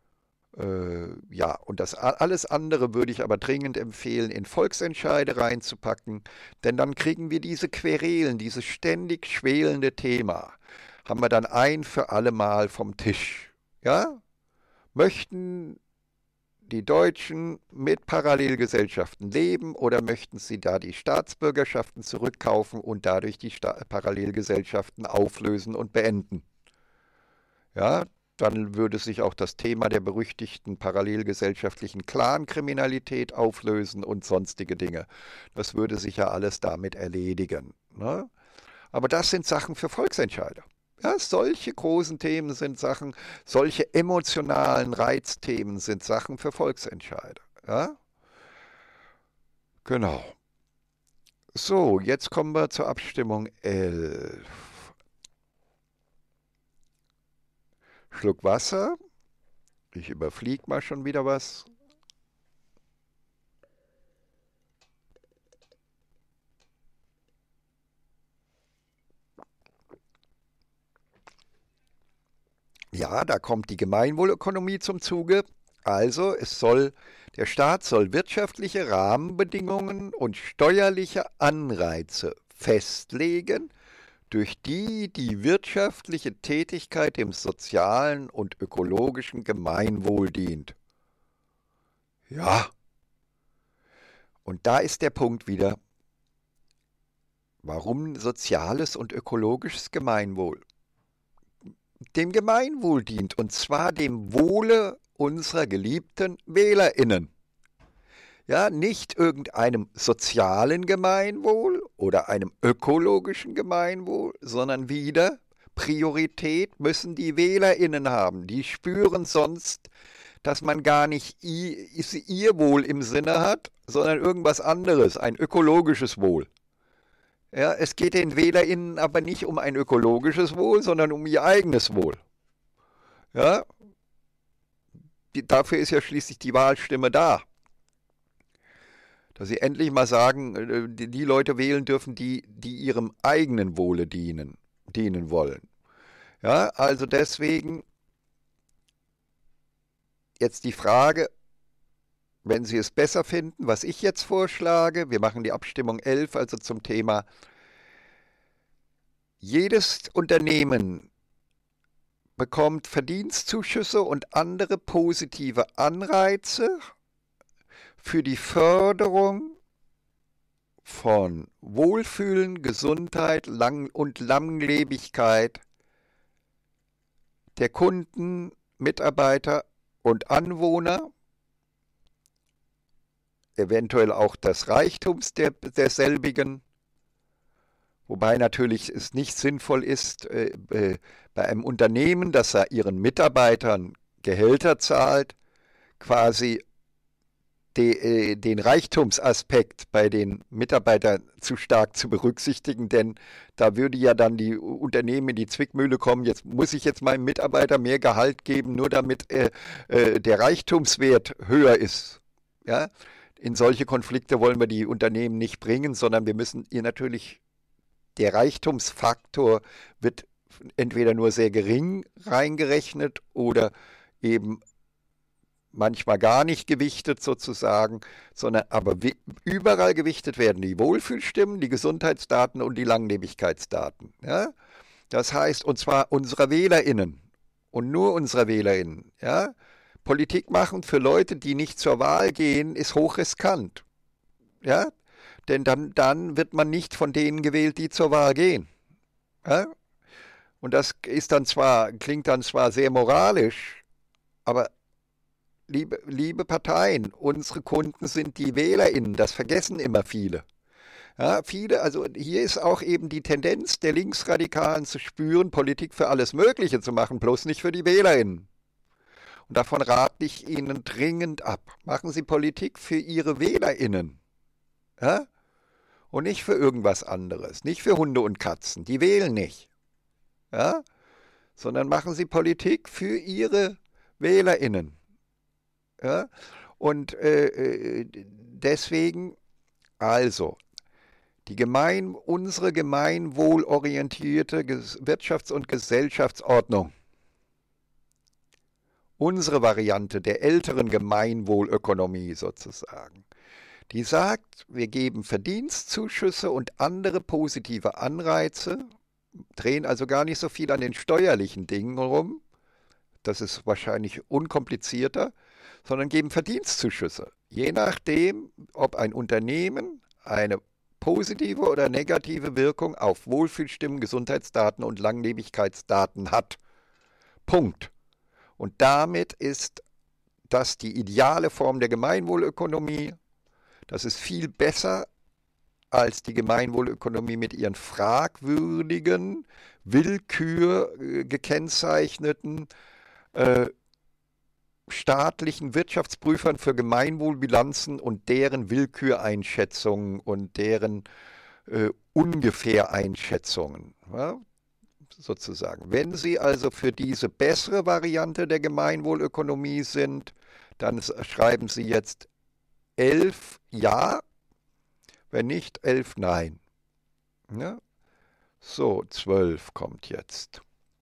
ja, und das alles andere würde ich aber dringend empfehlen, in Volksentscheide reinzupacken, denn dann kriegen wir diese Querelen, dieses ständig schwelende Thema, haben wir dann ein für alle Mal vom Tisch, ja? Möchten die Deutschen mit Parallelgesellschaften leben oder möchten sie da die Staatsbürgerschaften zurückkaufen und dadurch die Sta Parallelgesellschaften auflösen und beenden? Ja, dann würde sich auch das Thema der berüchtigten parallelgesellschaftlichen Clankriminalität auflösen und sonstige Dinge. Das würde sich ja alles damit erledigen. Ne? Aber das sind Sachen für Volksentscheide. Ja, solche großen Themen sind Sachen, solche emotionalen Reizthemen sind Sachen für Volksentscheide. Ja? Genau. So, jetzt kommen wir zur Abstimmung elf. Schluck Wasser. Ich überfliege mal schon wieder was. Ja, da kommt die Gemeinwohlökonomie zum Zuge. Also, es soll, der Staat soll wirtschaftliche Rahmenbedingungen und steuerliche Anreize festlegen, durch die die wirtschaftliche Tätigkeit dem sozialen und ökologischen Gemeinwohl dient. Ja, und da ist der Punkt wieder, warum soziales und ökologisches Gemeinwohl? Dem Gemeinwohl dient, und zwar dem Wohle unserer geliebten WählerInnen. Ja, nicht irgendeinem sozialen Gemeinwohl oder einem ökologischen Gemeinwohl, sondern wieder Priorität müssen die WählerInnen haben. Die spüren sonst, dass man gar nicht ihr Wohl im Sinne hat, sondern irgendwas anderes, ein ökologisches Wohl. Ja, es geht den WählerInnen aber nicht um ein ökologisches Wohl, sondern um ihr eigenes Wohl. Ja, die, dafür ist ja schließlich die Wahlstimme da. Dass sie endlich mal sagen, die, die Leute wählen dürfen, die, die ihrem eigenen Wohle dienen, dienen wollen. Ja, also deswegen jetzt die Frage, wenn Sie es besser finden, was ich jetzt vorschlage, wir machen die Abstimmung elf, also zum Thema, jedes Unternehmen bekommt Verdienstzuschüsse und andere positive Anreize für die Förderung von Wohlfühlen, Gesundheit Lang- und Langlebigkeit der Kunden, Mitarbeiter und Anwohner, eventuell auch des Reichtums der, derselbigen, wobei natürlich es nicht sinnvoll ist, äh, äh, bei einem Unternehmen, das ja ihren Mitarbeitern Gehälter zahlt, quasi de, äh, den Reichtumsaspekt bei den Mitarbeitern zu stark zu berücksichtigen, denn da würde ja dann die Unternehmen in die Zwickmühle kommen, jetzt muss ich jetzt meinem Mitarbeiter mehr Gehalt geben, nur damit äh, äh, der Reichtumswert höher ist. Ja? In solche Konflikte wollen wir die Unternehmen nicht bringen, sondern wir müssen ihr natürlich, der Reichtumsfaktor wird entweder nur sehr gering reingerechnet oder eben manchmal gar nicht gewichtet sozusagen, sondern aber überall gewichtet werden die Wohlfühlstimmen, die Gesundheitsdaten und die Langlebigkeitsdaten. Ja? Das heißt, und zwar unserer WählerInnen und nur unserer WählerInnen. Ja? Politik machen für Leute, die nicht zur Wahl gehen, ist hochriskant. Ja? Denn dann, dann wird man nicht von denen gewählt, die zur Wahl gehen. Ja? Und das ist dann zwar, klingt dann zwar sehr moralisch, aber Liebe, liebe Parteien, unsere Kunden sind die WählerInnen, das vergessen immer viele. Ja, viele, also hier ist auch eben die Tendenz der Linksradikalen zu spüren, Politik für alles Mögliche zu machen, bloß nicht für die WählerInnen. Und davon rate ich Ihnen dringend ab. Machen Sie Politik für Ihre WählerInnen. Ja? Und nicht für irgendwas anderes, nicht für Hunde und Katzen, die wählen nicht. Ja? Sondern machen Sie Politik für Ihre WählerInnen. Ja? Und äh, deswegen, also, die gemein, unsere gemeinwohlorientierte Wirtschafts- und Gesellschaftsordnung, unsere Variante der älteren Gemeinwohlökonomie sozusagen, die sagt, wir geben Verdienstzuschüsse und andere positive Anreize, drehen also gar nicht so viel an den steuerlichen Dingen rum, das ist wahrscheinlich unkomplizierter, sondern geben Verdienstzuschüsse. Je nachdem, ob ein Unternehmen eine positive oder negative Wirkung auf Wohlfühlstimmen, Gesundheitsdaten und Langlebigkeitsdaten hat. Punkt. Und damit ist das die ideale Form der Gemeinwohlökonomie. Das ist viel besser als die Gemeinwohlökonomie mit ihren fragwürdigen, Willkür äh, gekennzeichneten, äh, staatlichen Wirtschaftsprüfern für Gemeinwohlbilanzen und deren Willküreinschätzungen und deren äh, Ungefähreinschätzungen, ja, sozusagen. Wenn Sie also für diese bessere Variante der Gemeinwohlökonomie sind, dann schreiben Sie jetzt elf Ja, wenn nicht elf Nein. Ja? So, zwölf kommt jetzt.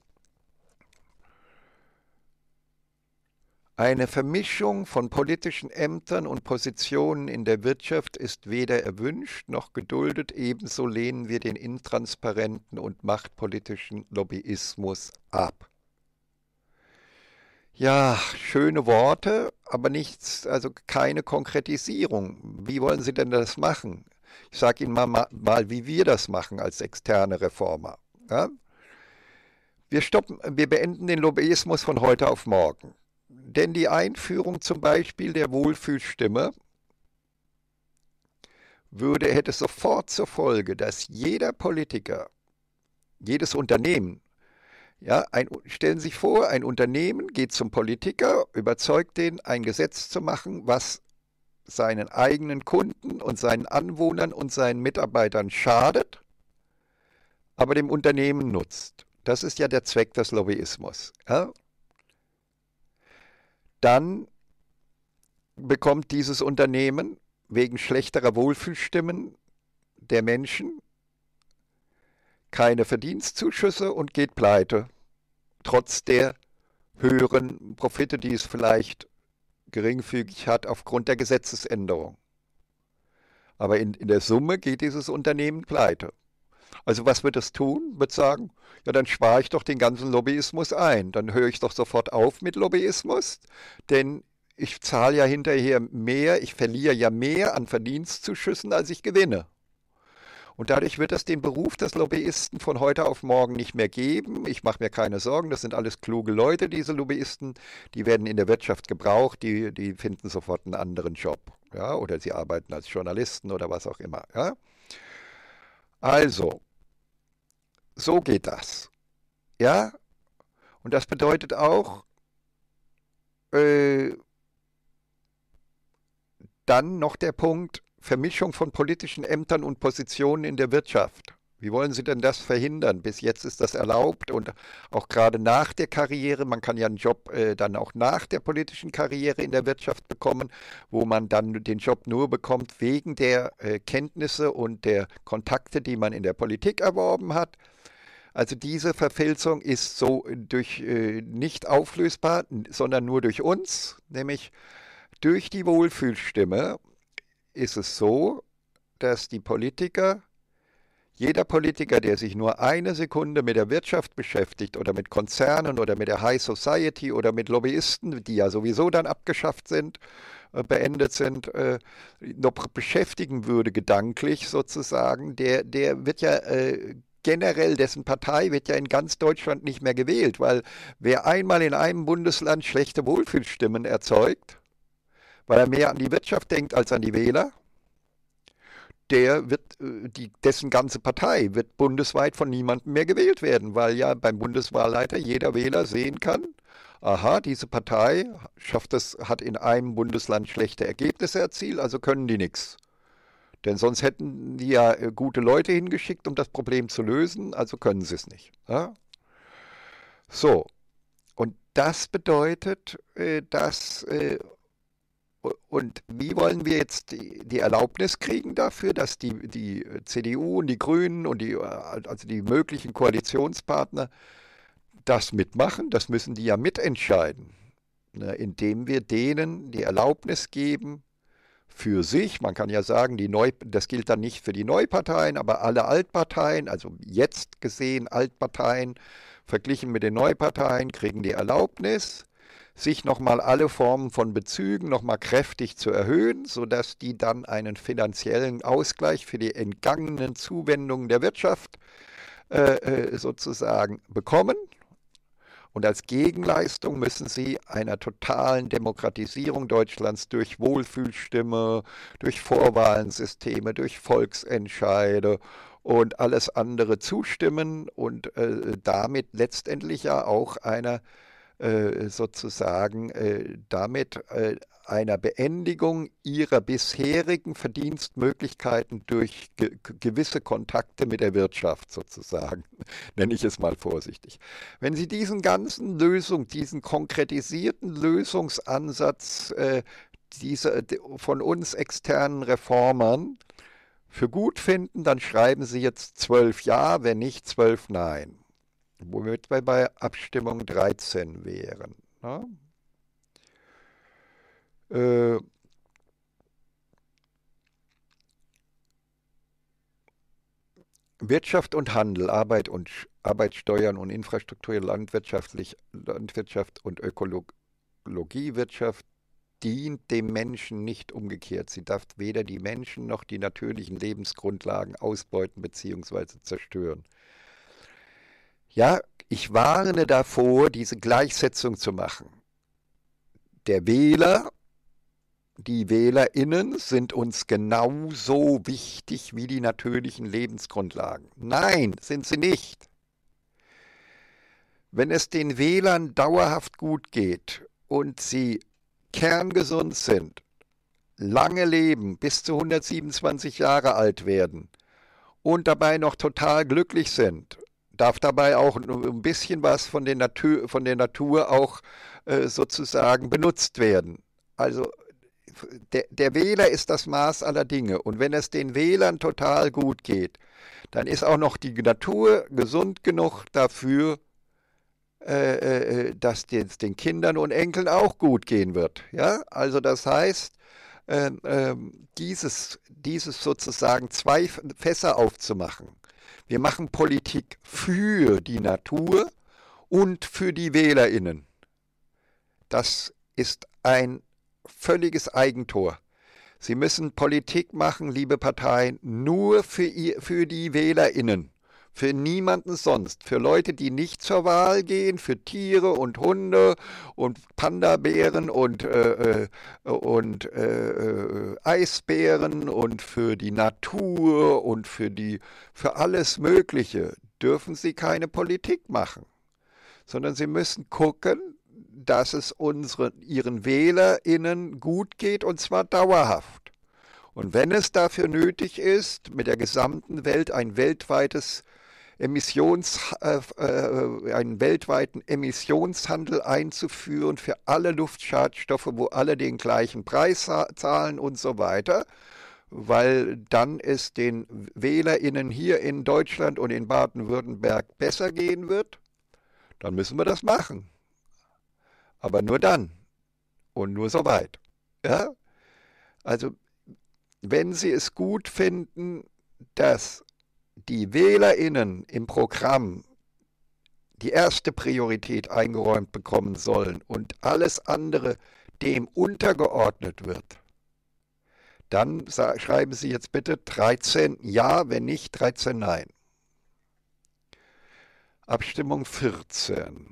Eine Vermischung von politischen Ämtern und Positionen in der Wirtschaft ist weder erwünscht noch geduldet, ebenso lehnen wir den intransparenten und machtpolitischen Lobbyismus ab. Ja, schöne Worte, aber nichts, also keine Konkretisierung. Wie wollen Sie denn das machen? Ich sage Ihnen mal, mal, wie wir das machen als externe Reformer. Ja? Wir stoppen, wir beenden den Lobbyismus von heute auf morgen. Denn die Einführung zum Beispiel der Wohlfühlstimme würde, hätte sofort zur Folge, dass jeder Politiker, jedes Unternehmen, ja, ein, stellen Sie sich vor, ein Unternehmen geht zum Politiker, überzeugt den, ein Gesetz zu machen, was seinen eigenen Kunden und seinen Anwohnern und seinen Mitarbeitern schadet, aber dem Unternehmen nutzt. Das ist ja der Zweck des Lobbyismus. Ja? Dann bekommt dieses Unternehmen wegen schlechterer Wohlfühlstimmen der Menschen keine Verdienstzuschüsse und geht pleite, trotz der höheren Profite, die es vielleicht geringfügig hat aufgrund der Gesetzesänderung. Aber in, in der Summe geht dieses Unternehmen pleite. Also was wird es tun? Wird sagen, ja, dann spare ich doch den ganzen Lobbyismus ein. Dann höre ich doch sofort auf mit Lobbyismus, denn ich zahle ja hinterher mehr, ich verliere ja mehr an Verdienstzuschüssen, als ich gewinne. Und dadurch wird es den Beruf des Lobbyisten von heute auf morgen nicht mehr geben. Ich mache mir keine Sorgen, das sind alles kluge Leute, diese Lobbyisten. Die werden in der Wirtschaft gebraucht, die, die finden sofort einen anderen Job. Ja? Oder sie arbeiten als Journalisten oder was auch immer. Ja? Also, so geht das. Ja? Und das bedeutet auch, äh, Dann noch der Punkt Vermischung von politischen Ämtern und Positionen in der Wirtschaft. Wie wollen Sie denn das verhindern? Bis jetzt ist das erlaubt und auch gerade nach der Karriere, man kann ja einen Job äh, dann auch nach der politischen Karriere in der Wirtschaft bekommen, wo man dann den Job nur bekommt wegen der äh, Kenntnisse und der Kontakte, die man in der Politik erworben hat. Also diese Verfilzung ist so durch äh, nicht auflösbar, sondern nur durch uns, nämlich durch die Wohlfühlstimme ist es so, dass die Politiker, jeder Politiker, der sich nur eine Sekunde mit der Wirtschaft beschäftigt oder mit Konzernen oder mit der High Society oder mit Lobbyisten, die ja sowieso dann abgeschafft sind, äh, beendet sind, äh, noch beschäftigen würde, gedanklich sozusagen, der, der wird ja äh, generell, dessen Partei wird ja in ganz Deutschland nicht mehr gewählt, weil wer einmal in einem Bundesland schlechte Wohlfühlstimmen erzeugt, weil er mehr an die Wirtschaft denkt als an die Wähler, der wird, äh, die, dessen ganze Partei wird bundesweit von niemandem mehr gewählt werden, weil ja beim Bundeswahlleiter jeder Wähler sehen kann, aha, diese Partei schafft es, hat in einem Bundesland schlechte Ergebnisse erzielt, also können die nichts. Denn sonst hätten die ja äh, gute Leute hingeschickt, um das Problem zu lösen, also können sie es nicht. Ja? So, und das bedeutet, äh, dass äh, und wie wollen wir jetzt die, die Erlaubnis kriegen dafür, dass die, die C D U und die Grünen und die, also die möglichen Koalitionspartner das mitmachen? Das müssen die ja mitentscheiden, ne, indem wir denen die Erlaubnis geben, für sich, man kann ja sagen, die Neu, das gilt dann nicht für die Neuparteien, aber alle Altparteien, also jetzt gesehen Altparteien, verglichen mit den Neuparteien, kriegen die Erlaubnis, sich nochmal alle Formen von Bezügen nochmal kräftig zu erhöhen, sodass die dann einen finanziellen Ausgleich für die entgangenen Zuwendungen der Wirtschaft äh, äh, sozusagen bekommen. Und als Gegenleistung müssen sie einer totalen Demokratisierung Deutschlands durch Wohlfühlstimme, durch Vorwahlensysteme, durch Volksentscheide und alles andere zustimmen und äh, damit letztendlich ja auch einer äh, sozusagen äh, damit äh, einer Beendigung ihrer bisherigen Verdienstmöglichkeiten durch ge gewisse Kontakte mit der Wirtschaft sozusagen, nenne ich es mal vorsichtig. Wenn Sie diesen ganzen Lösung, diesen konkretisierten Lösungsansatz äh, diese, von uns externen Reformern für gut finden, dann schreiben Sie jetzt zwölf Ja, wenn nicht zwölf Nein. Womit wir bei Abstimmung dreizehn wären. Ne? Äh, Wirtschaft und Handel, Arbeit und Arbeitssteuern und Infrastruktur, landwirtschaftlich, Landwirtschaft und Ökologiewirtschaft dient dem Menschen nicht umgekehrt. Sie darf weder die Menschen noch die natürlichen Lebensgrundlagen ausbeuten bzw. zerstören. Ja, ich warne davor, diese Gleichsetzung zu machen. Der Wähler, die WählerInnen sind uns genauso wichtig wie die natürlichen Lebensgrundlagen. Nein, sind sie nicht. Wenn es den Wählern dauerhaft gut geht und sie kerngesund sind, lange leben, bis zu hundertsiebenundzwanzig Jahre alt werden und dabei noch total glücklich sind, darf dabei auch ein bisschen was von der Natur, von der Natur auch äh, sozusagen benutzt werden. Also der, der Wähler ist das Maß aller Dinge. Und wenn es den Wählern total gut geht, dann ist auch noch die Natur gesund genug dafür, äh, äh, dass es den Kindern und Enkeln auch gut gehen wird. Ja? Also das heißt, äh, äh, dieses, dieses sozusagen zwei Fässer aufzumachen. Wir machen Politik für die Natur und für die WählerInnen. Das ist ein völliges Eigentor. Sie müssen Politik machen, liebe Parteien, nur für, ihr, für die WählerInnen. Für niemanden sonst. Für Leute, die nicht zur Wahl gehen, für Tiere und Hunde und Panda-Bären und, äh, und äh, Eisbären und für die Natur und für, die, für alles Mögliche dürfen sie keine Politik machen. Sondern sie müssen gucken, dass es unseren, ihren WählerInnen gut geht, und zwar dauerhaft. Und wenn es dafür nötig ist, mit der gesamten Welt ein weltweites Emissions, äh, äh, einen weltweiten Emissionshandel einzuführen für alle Luftschadstoffe, wo alle den gleichen Preis zahlen und so weiter, weil dann es den WählerInnen hier in Deutschland und in Baden-Württemberg besser gehen wird, dann müssen wir das machen. Aber nur dann und nur so weit. Ja? Also, wenn Sie es gut finden, dass die WählerInnen im Programm die erste Priorität eingeräumt bekommen sollen und alles andere dem untergeordnet wird, dann schreiben Sie jetzt bitte dreizehn Ja, wenn nicht dreizehn Nein. Abstimmung vierzehn.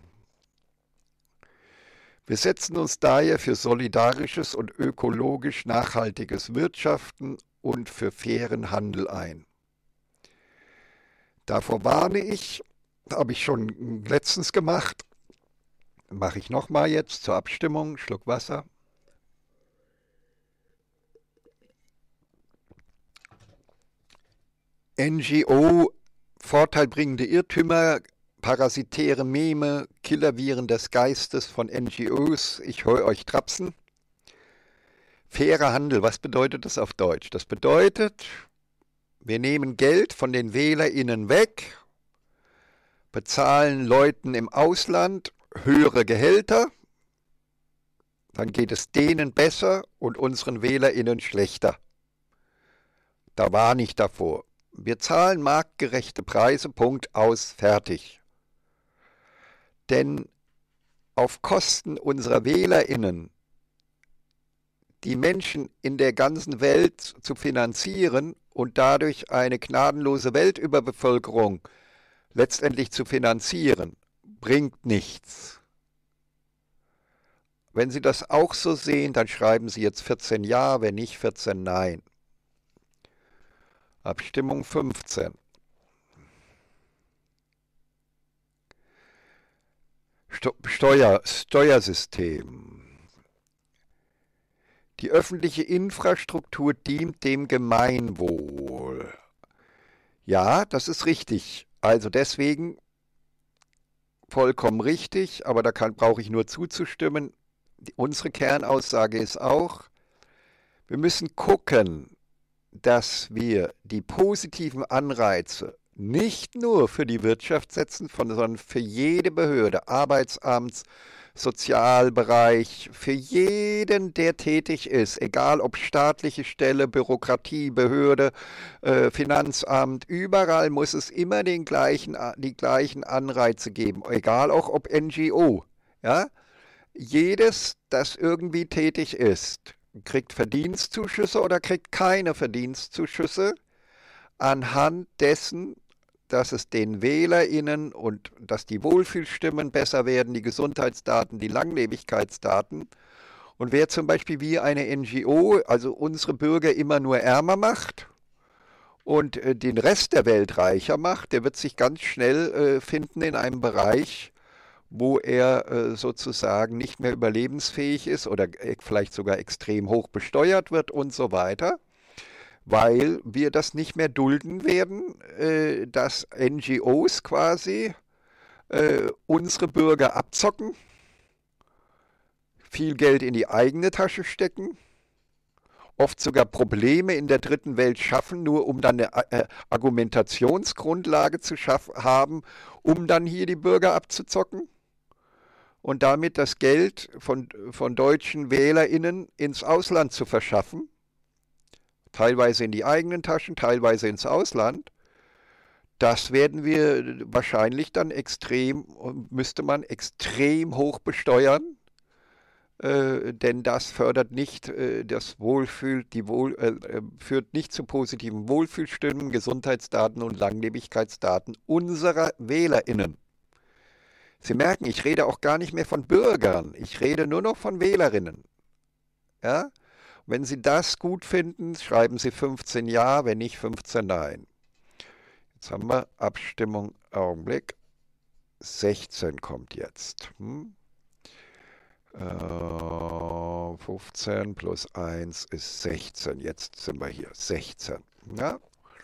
Wir setzen uns daher für solidarisches und ökologisch nachhaltiges Wirtschaften und für fairen Handel ein. Davor warne ich, habe ich schon letztens gemacht, mache ich nochmal jetzt zur Abstimmung, Schluck Wasser. N G O, vorteilbringende Irrtümer, parasitäre Meme, Killerviren des Geistes von N G Os, ich höre euch trapsen. Fairer Handel, was bedeutet das auf Deutsch? Das bedeutet, wir nehmen Geld von den WählerInnen weg, bezahlen Leuten im Ausland höhere Gehälter, dann geht es denen besser und unseren WählerInnen schlechter. Da warne ich davor. Wir zahlen marktgerechte Preise, Punkt, aus, fertig. Denn auf Kosten unserer WählerInnen die Menschen in der ganzen Welt zu finanzieren und dadurch eine gnadenlose Weltüberbevölkerung letztendlich zu finanzieren, bringt nichts. Wenn Sie das auch so sehen, dann schreiben Sie jetzt vierzehn Ja, wenn nicht vierzehn Nein. Abstimmung fünfzehn. Steuer, Steuersystem. Die öffentliche Infrastruktur dient dem Gemeinwohl. Ja, das ist richtig. Also deswegen vollkommen richtig, aber da kann, brauche ich nur zuzustimmen. Die, unsere Kernaussage ist auch, wir müssen gucken, dass wir die positiven Anreize nicht nur für die Wirtschaft setzen, sondern für jede Behörde, Arbeitsamts, Sozialbereich, für jeden, der tätig ist, egal ob staatliche Stelle, Bürokratie, Behörde, äh, Finanzamt, überall muss es immer den gleichen, die gleichen Anreize geben, egal auch ob N G O. Ja? Jedes, das irgendwie tätig ist, kriegt Verdienstzuschüsse oder kriegt keine Verdienstzuschüsse anhand dessen, dass es den WählerInnen und dass die Wohlfühlstimmen besser werden, die Gesundheitsdaten, die Langlebigkeitsdaten. Und wer zum Beispiel wie eine N G O, also unsere Bürger immer nur ärmer macht und äh, den Rest der Welt reicher macht, der wird sich ganz schnell äh, finden in einem Bereich, wo er äh, sozusagen nicht mehr überlebensfähig ist oder äh, vielleicht sogar extrem hoch besteuert wird und so weiter, weil wir das nicht mehr dulden werden, äh, dass N G Os quasi äh, unsere Bürger abzocken, viel Geld in die eigene Tasche stecken, oft sogar Probleme in der dritten Welt schaffen, nur um dann eine äh, Argumentationsgrundlage zu schaffen, haben, um dann hier die Bürger abzuzocken und damit das Geld von, von deutschen WählerInnen ins Ausland zu verschaffen, teilweise in die eigenen Taschen, teilweise ins Ausland. Das werden wir wahrscheinlich dann extrem, müsste man extrem hoch besteuern, äh, denn das fördert nicht äh, das Wohlfühl, die Wohl, äh, führt nicht zu positiven Wohlfühlstimmen, Gesundheitsdaten und Langlebigkeitsdaten unserer WählerInnen. Sie merken, ich rede auch gar nicht mehr von Bürgern, ich rede nur noch von WählerInnen. Ja? Wenn Sie das gut finden, schreiben Sie fünfzehn Ja, wenn nicht fünfzehn Nein. Jetzt haben wir Abstimmung, Augenblick, sechzehn kommt jetzt. Hm? Äh, fünfzehn plus eins ist sechzehn. Jetzt sind wir hier. sechzehn. Ja?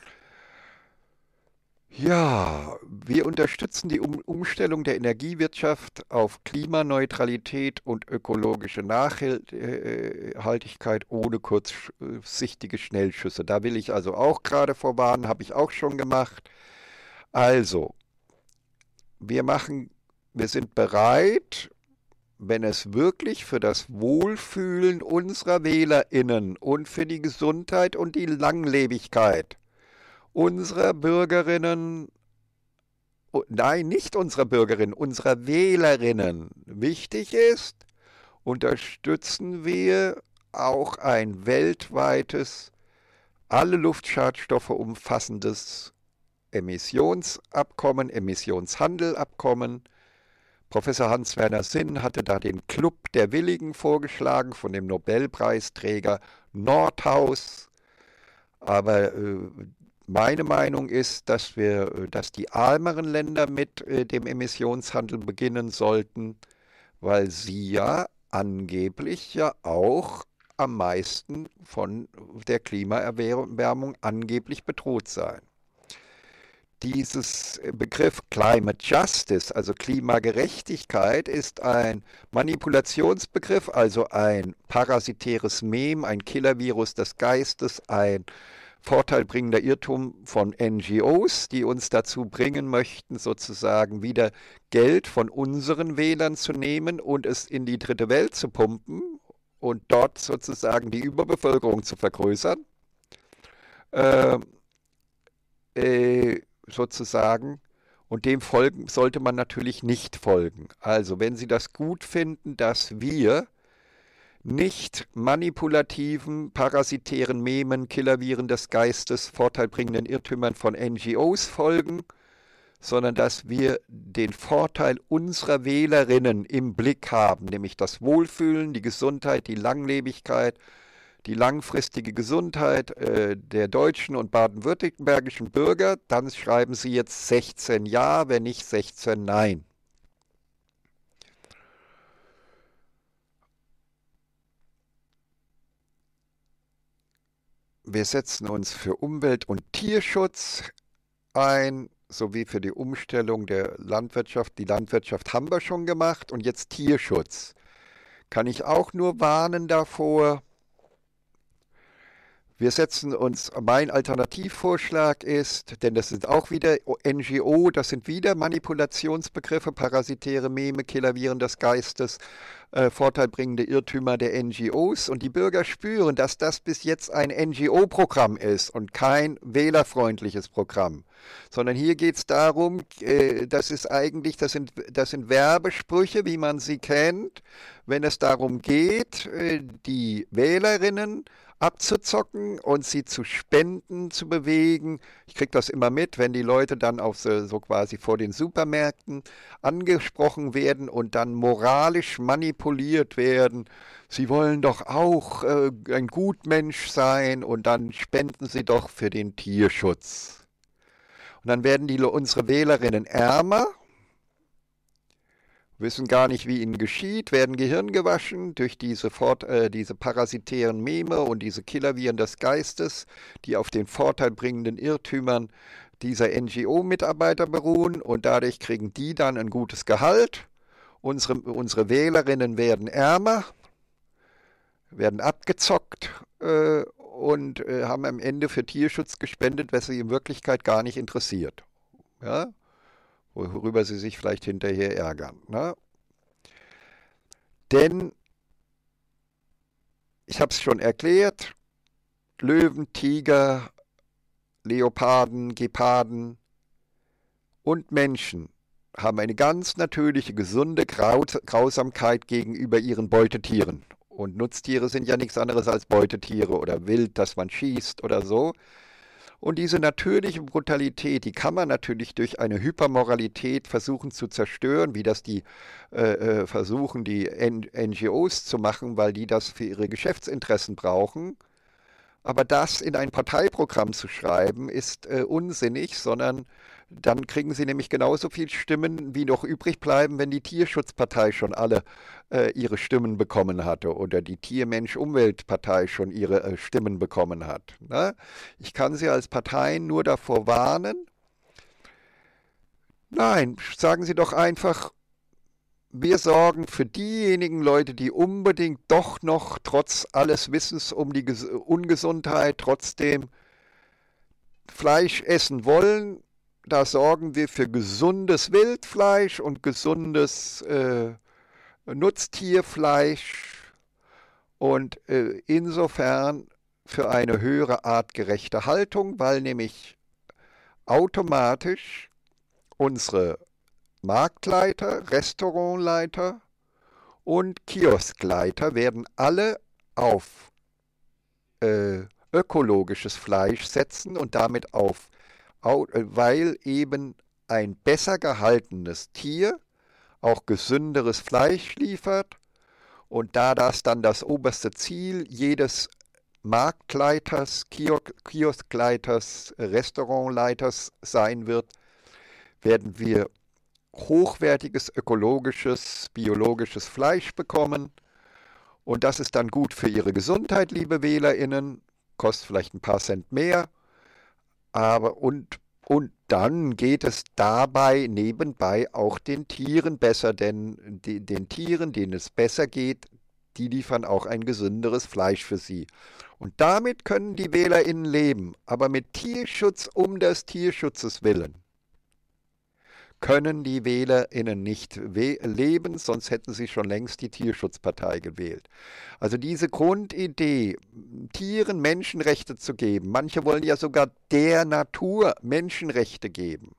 Ja, wir unterstützen die um Umstellung der Energiewirtschaft auf Klimaneutralität und ökologische Nachhaltigkeit ohne kurzsichtige Schnellschüsse. Da will ich also auch gerade vorwarnen, habe ich auch schon gemacht. Also, wir machen, wir sind bereit, wenn es wirklich für das Wohlfühlen unserer WählerInnen und für die Gesundheit und die Langlebigkeit unserer Bürgerinnen, oh, nein, nicht unserer Bürgerinnen, unserer Wählerinnen wichtig ist, unterstützen wir auch ein weltweites, alle Luftschadstoffe umfassendes Emissionsabkommen, Emissionshandelabkommen. Professor Hans-Werner Sinn hatte da den Club der Willigen vorgeschlagen von dem Nobelpreisträger Nordhaus. Aber äh, meine Meinung ist, dass wir, äh, dass die ärmeren Länder mit äh, dem Emissionshandel beginnen sollten, weil sie ja angeblich ja auch am meisten von der Klimaerwärmung angeblich bedroht seien. Dieses Begriff Climate Justice, also Klimagerechtigkeit, ist ein Manipulationsbegriff, also ein parasitäres Mem, ein Killervirus des Geistes, ein vorteilbringender Irrtum von N G Os, die uns dazu bringen möchten, sozusagen wieder Geld von unseren Wählern zu nehmen und es in die dritte Welt zu pumpen und dort sozusagen die Überbevölkerung zu vergrößern. Äh, äh, sozusagen. Und dem folgen, sollte man natürlich nicht folgen. Also wenn Sie das gut finden, dass wir nicht manipulativen, parasitären Memen, Killerviren des Geistes, vorteilbringenden Irrtümern von N G Os folgen, sondern dass wir den Vorteil unserer Wählerinnen im Blick haben, nämlich das Wohlfühlen, die Gesundheit, die Langlebigkeit, die langfristige Gesundheit äh, der deutschen und baden-württembergischen Bürger, dann schreiben Sie jetzt sechzehn Ja, wenn nicht sechzehn Nein. Wir setzen uns für Umwelt- und Tierschutz ein, sowie für die Umstellung der Landwirtschaft. Die Landwirtschaft haben wir schon gemacht und jetzt Tierschutz. Kann ich auch nur warnen davor. Wir setzen uns, mein Alternativvorschlag ist, denn das sind auch wieder N G O, das sind wieder Manipulationsbegriffe, parasitäre Meme, Killerviren des Geistes, äh, vorteilbringende Irrtümer der N G Os. Und die Bürger spüren, dass das bis jetzt ein N G O-Programm ist und kein wählerfreundliches Programm. Sondern hier geht es darum, äh, das ist eigentlich, das sind, das sind Werbesprüche, wie man sie kennt, wenn es darum geht, äh, die Wählerinnen abzuzocken und sie zu Spenden zu bewegen. Ich kriege das immer mit, wenn die Leute dann auf so, so quasi vor den Supermärkten angesprochen werden und dann moralisch manipuliert werden. Sie wollen doch auch äh, ein Gutmensch sein und dann spenden sie doch für den Tierschutz. Und dann werden die, unsere Wählerinnen ärmer, wissen gar nicht, wie ihnen geschieht, werden Gehirn gewaschen durch diese, Fort, äh, diese parasitären Meme und diese Killerviren des Geistes, die auf den vorteilbringenden Irrtümern dieser N G O-Mitarbeiter beruhen und dadurch kriegen die dann ein gutes Gehalt. Unsere, unsere Wählerinnen werden ärmer, werden abgezockt äh, und äh, haben am Ende für Tierschutz gespendet, was sie in Wirklichkeit gar nicht interessiert. Ja? Worüber sie sich vielleicht hinterher ärgern. Ne? Denn, ich habe es schon erklärt, Löwen, Tiger, Leoparden, Geparden und Menschen haben eine ganz natürliche, gesunde Graus Grausamkeit gegenüber ihren Beutetieren. Und Nutztiere sind ja nichts anderes als Beutetiere oder Wild, das man schießt oder so. Und diese natürliche Brutalität, die kann man natürlich durch eine Hypermoralität versuchen zu zerstören, wie das die äh, versuchen, die N G Os zu machen, weil die das für ihre Geschäftsinteressen brauchen. Aber das in ein Parteiprogramm zu schreiben, ist äh, unsinnig, sondern Dann kriegen Sie nämlich genauso viel Stimmen, wie noch übrig bleiben, wenn die Tierschutzpartei schon alle äh, ihre Stimmen bekommen hatte oder die Tier-Mensch-Umwelt-Partei schon ihre äh, Stimmen bekommen hat. Ne? Ich kann Sie als Parteien nur davor warnen. Nein, sagen Sie doch einfach, wir sorgen für diejenigen Leute, die unbedingt doch noch trotz alles Wissens um die Ges Ungesundheit trotzdem Fleisch essen wollen. Da sorgen wir für gesundes Wildfleisch und gesundes äh, Nutztierfleisch und äh, insofern für eine höhere artgerechte Haltung, weil nämlich automatisch unsere Marktleiter, Restaurantleiter und Kioskleiter werden alle auf äh, ökologisches Fleisch setzen und damit auf, weil eben ein besser gehaltenes Tier auch gesünderes Fleisch liefert und da das dann das oberste Ziel jedes Marktleiters, Kioskleiters, Restaurantleiters sein wird, werden wir hochwertiges, ökologisches, biologisches Fleisch bekommen. Und das ist dann gut für Ihre Gesundheit, liebe WählerInnen, kostet vielleicht ein paar Cent mehr, aber und, und dann geht es dabei nebenbei auch den Tieren besser, denn die, den Tieren, denen es besser geht, die liefern auch ein gesünderes Fleisch für sie. Und damit können die WählerInnen leben, aber mit Tierschutz um des Tierschutzes willen können die WählerInnen nicht leben, sonst hätten sie schon längst die Tierschutzpartei gewählt. Also diese Grundidee, Tieren Menschenrechte zu geben, manche wollen ja sogar der Natur Menschenrechte geben.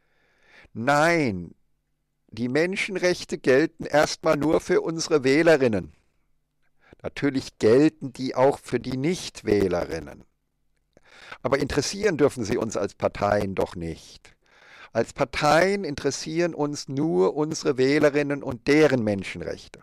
Nein, die Menschenrechte gelten erstmal nur für unsere WählerInnen. Natürlich gelten die auch für die Nichtwählerinnen. Aber interessieren dürfen sie uns als Parteien doch nicht. Als Parteien interessieren uns nur unsere Wählerinnen und deren Menschenrechte.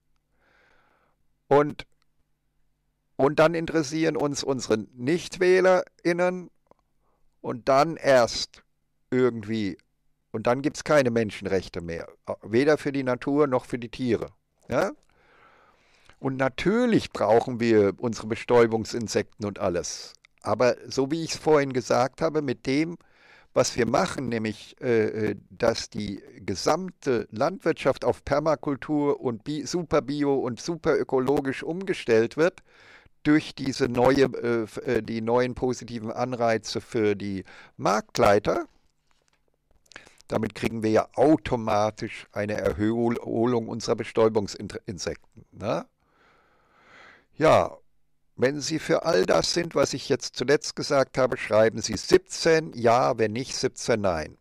Und, und dann interessieren uns unsere NichtwählerInnen und dann erst irgendwie, und dann gibt es keine Menschenrechte mehr, weder für die Natur noch für die Tiere. Ja? Und natürlich brauchen wir unsere Bestäubungsinsekten und alles. Aber so wie ich es vorhin gesagt habe, mit dem, was wir machen, nämlich, äh, dass die gesamte Landwirtschaft auf Permakultur und Bi Superbio und superökologisch umgestellt wird, durch diese neue, äh, die neuen positiven Anreize für die Marktleiter. Damit kriegen wir ja automatisch eine Erholung unserer Bestäubungsinsekten. Ne? Ja, wenn Sie für all das sind, was ich jetzt zuletzt gesagt habe, schreiben Sie siebzehn Ja, wenn nicht siebzehn Nein.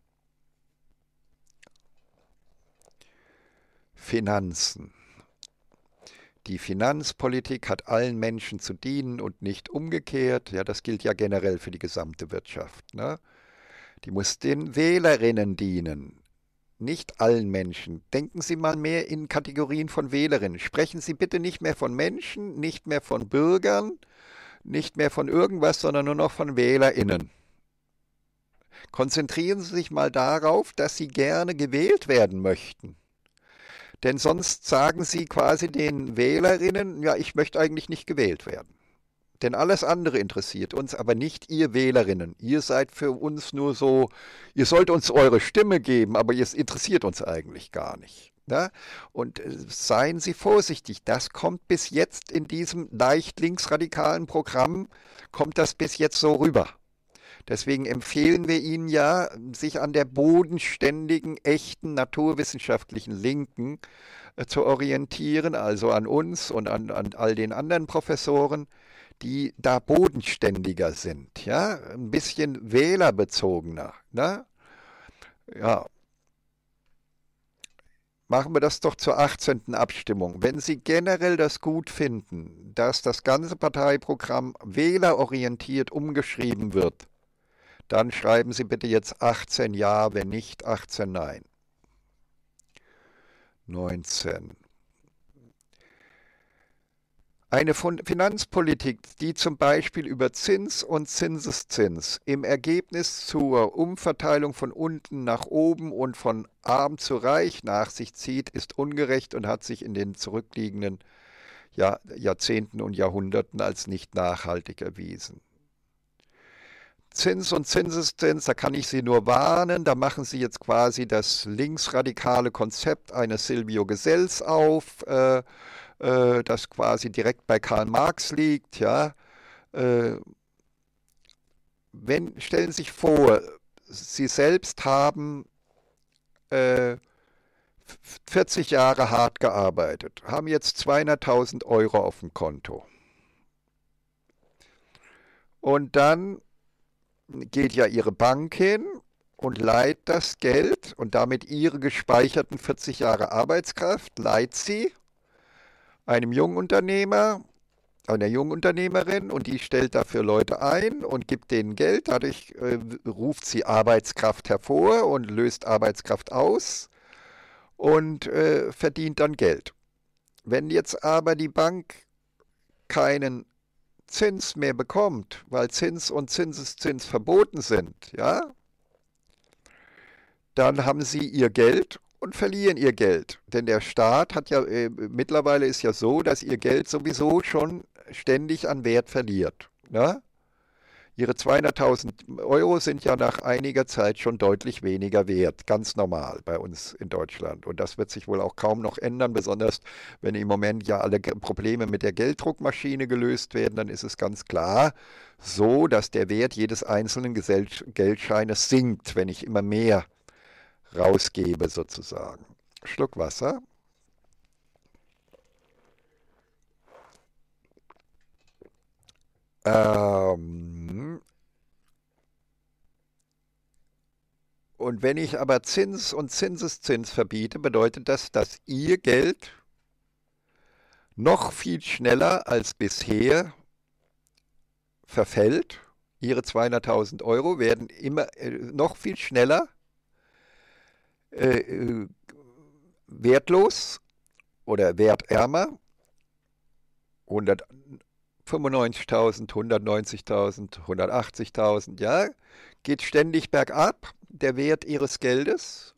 Finanzen. Die Finanzpolitik hat allen Menschen zu dienen und nicht umgekehrt. Ja, das gilt ja generell für die gesamte Wirtschaft. Ne? Die muss den Wählerinnen dienen, nicht allen Menschen. Denken Sie mal mehr in Kategorien von Wählerinnen. Sprechen Sie bitte nicht mehr von Menschen, nicht mehr von Bürgern, nicht mehr von irgendwas, sondern nur noch von WählerInnen. Konzentrieren Sie sich mal darauf, dass Sie gerne gewählt werden möchten. Denn sonst sagen Sie quasi den WählerInnen, ja, ich möchte eigentlich nicht gewählt werden. Denn alles andere interessiert uns, aber nicht ihr WählerInnen. Ihr seid für uns nur so, ihr sollt uns eure Stimme geben, aber es interessiert uns eigentlich gar nicht. Ja? Und seien Sie vorsichtig, das kommt bis jetzt in diesem leicht linksradikalen Programm, kommt das bis jetzt so rüber. Deswegen empfehlen wir Ihnen ja, sich an der bodenständigen, echten, naturwissenschaftlichen Linken äh, zu orientieren, also an uns und an, an all den anderen Professoren, die da bodenständiger sind, ja, ein bisschen wählerbezogener, ne? Ja, machen wir das doch zur achtzehnten Abstimmung. Wenn Sie generell das gut finden, dass das ganze Parteiprogramm wählerorientiert umgeschrieben wird, dann schreiben Sie bitte jetzt achtzehn Ja, wenn nicht achtzehn Nein. neunzehn. Eine Fun- Finanzpolitik, die zum Beispiel über Zins und Zinseszins im Ergebnis zur Umverteilung von unten nach oben und von arm zu reich nach sich zieht, ist ungerecht und hat sich in den zurückliegenden Jahr, Jahrzehnten und Jahrhunderten als nicht nachhaltig erwiesen. Zins und Zinseszins, da kann ich Sie nur warnen, da machen Sie jetzt quasi das linksradikale Konzept eines Silvio Gesells auf, äh, äh, das quasi direkt bei Karl Marx liegt, ja. Äh, wenn, stellen Sie sich vor, Sie selbst haben äh, vierzig Jahre hart gearbeitet, haben jetzt zweihunderttausend Euro auf dem Konto. Und dann geht ja Ihre Bank hin und leiht das Geld und damit Ihre gespeicherten vierzig Jahre Arbeitskraft, leiht sie einem Jungunternehmer, einer Jungunternehmerin und die stellt dafür Leute ein und gibt denen Geld. Dadurch äh, ruft sie Arbeitskraft hervor und löst Arbeitskraft aus und äh, verdient dann Geld. Wenn jetzt aber die Bank keinen Zins mehr bekommt, weil Zins und Zinseszins verboten sind, ja, dann haben sie ihr Geld und verlieren ihr Geld. Denn der Staat hat ja, äh, mittlerweile ist ja so, dass ihr Geld sowieso schon ständig an Wert verliert. Ne? Ihre zweihunderttausend Euro sind ja nach einiger Zeit schon deutlich weniger wert, ganz normal bei uns in Deutschland. Und das wird sich wohl auch kaum noch ändern, besonders wenn im Moment ja alle Ge- Probleme mit der Gelddruckmaschine gelöst werden, dann ist es ganz klar so, dass der Wert jedes einzelnen Gesell Geldscheines sinkt, wenn ich immer mehr rausgebe sozusagen. Schluck Wasser. Ähm, und wenn ich aber Zins und Zinseszins verbiete, bedeutet das, dass Ihr Geld noch viel schneller als bisher verfällt. Ihre zweihunderttausend Euro werden immer äh, noch viel schneller äh, äh, wertlos oder wertärmer. hundertfünfundneunzigtausend, hundertneunzigtausend, hundertachtzigtausend, ja, geht ständig bergab, der Wert ihres Geldes,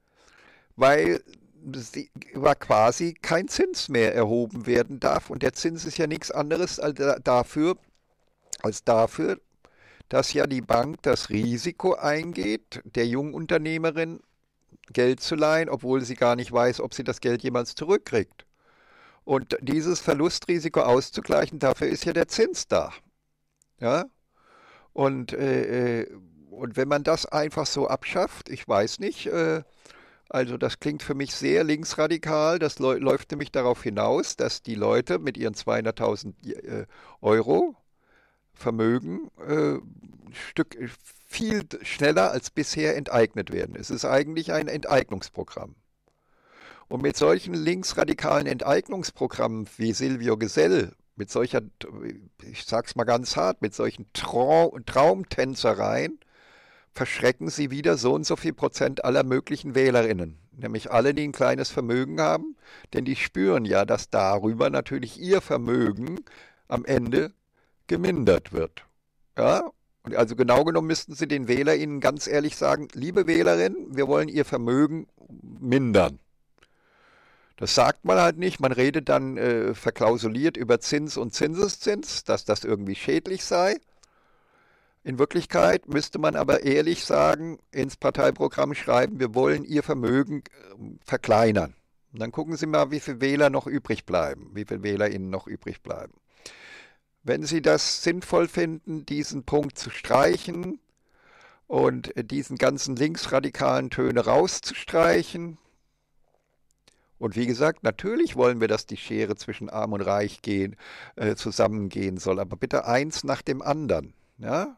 weil sie, war quasi kein Zins mehr erhoben werden darf. Und der Zins ist ja nichts anderes als dafür, als dafür, dass ja die Bank das Risiko eingeht, der Jungunternehmerin Geld zu leihen, obwohl sie gar nicht weiß, ob sie das Geld jemals zurückkriegt. Und dieses Verlustrisiko auszugleichen, dafür ist ja der Zins da. Ja? Und, äh, äh, und wenn man das einfach so abschafft, ich weiß nicht, äh, also das klingt für mich sehr linksradikal, das läu- läuft nämlich darauf hinaus, dass die Leute mit ihren zweihunderttausend äh, Euro Vermögen äh, Stück, viel schneller als bisher enteignet werden. Es ist eigentlich ein Enteignungsprogramm. Und mit solchen linksradikalen Enteignungsprogrammen wie Silvio Gesell, mit solcher, ich sag's mal ganz hart, mit solchen Trau Traumtänzereien, verschrecken sie wieder so und so viel Prozent aller möglichen Wählerinnen. Nämlich alle, die ein kleines Vermögen haben, denn die spüren ja, dass darüber natürlich ihr Vermögen am Ende gemindert wird. Ja? Und also genau genommen müssten sie den WählerInnen ganz ehrlich sagen, liebe Wählerinnen, wir wollen ihr Vermögen mindern. Das sagt man halt nicht. Man redet dann äh, verklausuliert über Zins und Zinseszins, dass das irgendwie schädlich sei. In Wirklichkeit müsste man aber ehrlich sagen, ins Parteiprogramm schreiben, wir wollen Ihr Vermögen äh, verkleinern. Und dann gucken Sie mal, wie viele Wähler noch übrig bleiben, wie viele WählerInnen noch übrig bleiben. Wenn Sie das sinnvoll finden, diesen Punkt zu streichen und äh, diesen ganzen linksradikalen Töne rauszustreichen, und wie gesagt, natürlich wollen wir, dass die Schere zwischen Arm und Reich gehen, äh, zusammengehen soll, aber bitte eins nach dem anderen. Ja?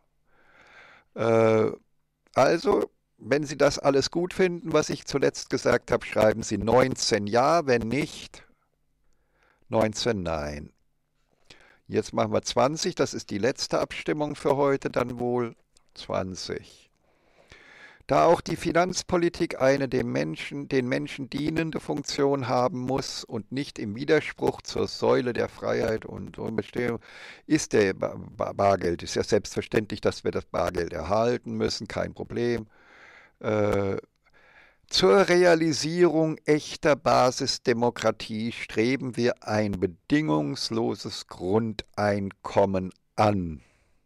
Äh, also, wenn Sie das alles gut finden, was ich zuletzt gesagt habe, schreiben Sie neunzehn ja, wenn nicht, neunzehn nein. Jetzt machen wir zwanzig, das ist die letzte Abstimmung für heute dann wohl. zwanzig. Da auch die Finanzpolitik eine dem Menschen, den Menschen dienende Funktion haben muss und nicht im Widerspruch zur Säule der Freiheit und Unbestehung, ist der Bargeld. Ist ja selbstverständlich, dass wir das Bargeld erhalten müssen, kein Problem. Äh, Zur Realisierung echter Basisdemokratie streben wir ein bedingungsloses Grundeinkommen an.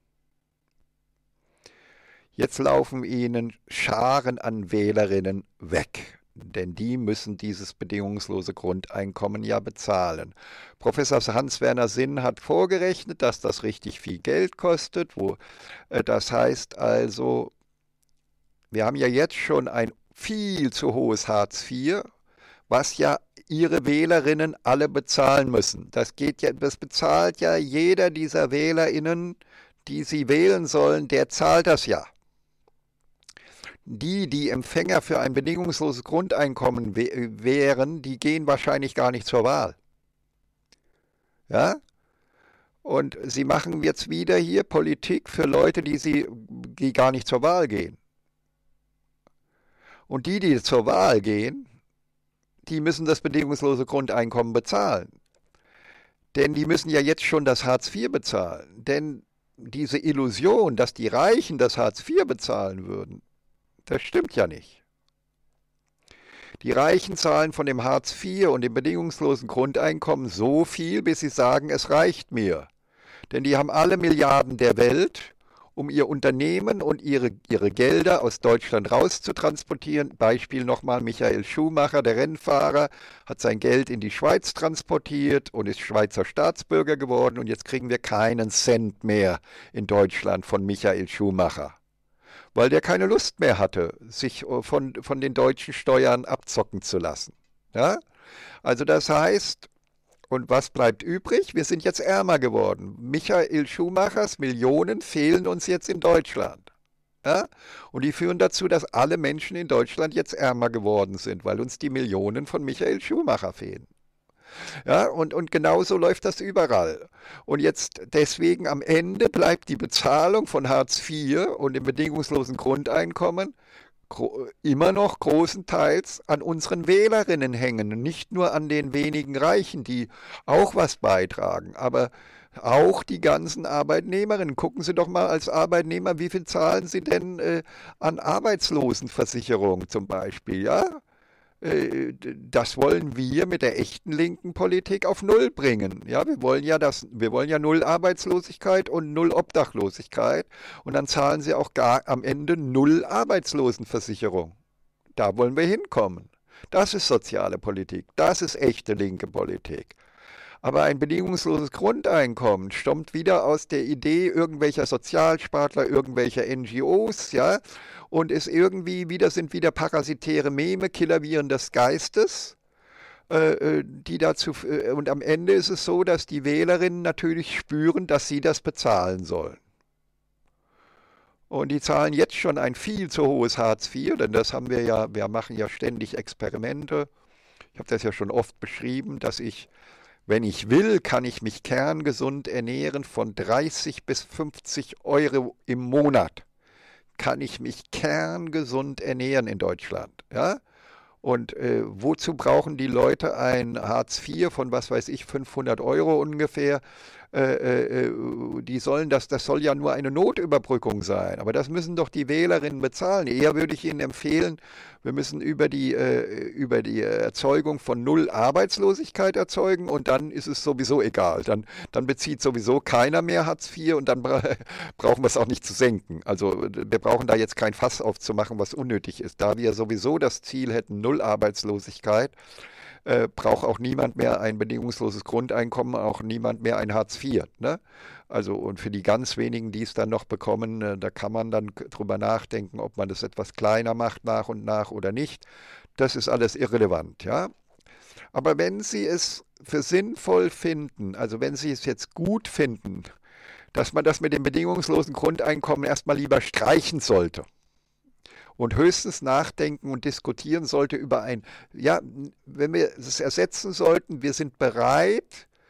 Jetzt laufen ihnen Scharen an Wählerinnen weg, denn die müssen dieses bedingungslose Grundeinkommen ja bezahlen. Professor Hans-Werner Sinn hat vorgerechnet, dass das richtig viel Geld kostet. Wo, äh, das heißt also, wir haben ja jetzt schon ein viel zu hohes Hartz vier, was ja ihre Wählerinnen alle bezahlen müssen. Das geht ja, das bezahlt ja jeder dieser WählerInnen, die sie wählen sollen, der zahlt das ja. Die, die Empfänger für ein bedingungsloses Grundeinkommen wären, die gehen wahrscheinlich gar nicht zur Wahl. Ja? Und sie machen jetzt wieder hier Politik für Leute, die, sie, die gar nicht zur Wahl gehen. Und die, die zur Wahl gehen, die müssen das bedingungslose Grundeinkommen bezahlen. Denn die müssen ja jetzt schon das Hartz vier bezahlen. Denn diese Illusion, dass die Reichen das Hartz vier bezahlen würden, das stimmt ja nicht. Die Reichen zahlen von dem Hartz vier und dem bedingungslosen Grundeinkommen so viel, bis sie sagen, es reicht mir. Denn die haben alle Milliarden der Welt, um ihr Unternehmen und ihre, ihre Gelder aus Deutschland rauszutransportieren. Beispiel nochmal Michael Schumacher, der Rennfahrer, hat sein Geld in die Schweiz transportiert und ist Schweizer Staatsbürger geworden. Und jetzt kriegen wir keinen Cent mehr in Deutschland von Michael Schumacher, weil der keine Lust mehr hatte, sich von, von den deutschen Steuern abzocken zu lassen. Ja? Also das heißt, und was bleibt übrig? Wir sind jetzt ärmer geworden. Michael Schumachers Millionen fehlen uns jetzt in Deutschland. Ja? Und die führen dazu, dass alle Menschen in Deutschland jetzt ärmer geworden sind, weil uns die Millionen von Michael Schumacher fehlen. Ja, und, und genauso läuft das überall. Und jetzt deswegen am Ende bleibt die Bezahlung von Hartz vier und dem bedingungslosen Grundeinkommen immer noch großenteils an unseren Wählerinnen hängen, nicht nur an den wenigen Reichen, die auch was beitragen, aber auch die ganzen Arbeitnehmerinnen. Gucken Sie doch mal als Arbeitnehmer, wie viel zahlen Sie denn äh, an Arbeitslosenversicherung zum Beispiel, ja? Das wollen wir mit der echten linken Politik auf Null bringen. Ja, wir wollen ja das, wir wollen ja Null Arbeitslosigkeit und Null Obdachlosigkeit und dann zahlen sie auch gar am Ende Null Arbeitslosenversicherung. Da wollen wir hinkommen. Das ist soziale Politik, das ist echte linke Politik. Aber ein bedingungsloses Grundeinkommen stammt wieder aus der Idee irgendwelcher Sozialspartler, irgendwelcher N G Os, ja, und ist irgendwie wieder, sind wieder parasitäre Meme, Killerviren des Geistes, äh, die dazu, äh, und am Ende ist es so, dass die Wählerinnen natürlich spüren, dass sie das bezahlen sollen. Und die zahlen jetzt schon ein viel zu hohes Hartz vier, denn das haben wir ja, wir machen ja ständig Experimente. Ich habe das ja schon oft beschrieben, dass ich, wenn ich will, kann ich mich kerngesund ernähren von dreißig bis fünfzig Euro im Monat. Kann ich mich kerngesund ernähren in Deutschland. Ja? Und äh, wozu brauchen die Leute ein Hartz vier von, was weiß ich, fünfhundert Euro ungefähr? Äh, äh, die sollen das, das soll ja nur eine Notüberbrückung sein. Aber das müssen doch die Wählerinnen bezahlen. Eher würde ich Ihnen empfehlen, wir müssen über die, äh, über die Erzeugung von Null Arbeitslosigkeit erzeugen und dann ist es sowieso egal. Dann, dann bezieht sowieso keiner mehr Hartz vier und dann bra brauchen wir es auch nicht zu senken. Also wir brauchen da jetzt kein Fass aufzumachen, was unnötig ist. Da wir sowieso das Ziel hätten, Null Arbeitslosigkeit, Äh, braucht auch niemand mehr ein bedingungsloses Grundeinkommen, auch niemand mehr ein Hartz vier. Ne? Also und für die ganz wenigen, die es dann noch bekommen, äh, da kann man dann drüber nachdenken, ob man das etwas kleiner macht nach und nach oder nicht. Das ist alles irrelevant, ja. Aber wenn Sie es für sinnvoll finden, also wenn Sie es jetzt gut finden, dass man das mit dem bedingungslosen Grundeinkommen erstmal lieber streichen sollte, und höchstens nachdenken und diskutieren sollte über ein, ja, wenn wir es ersetzen sollten, wir sind bereit,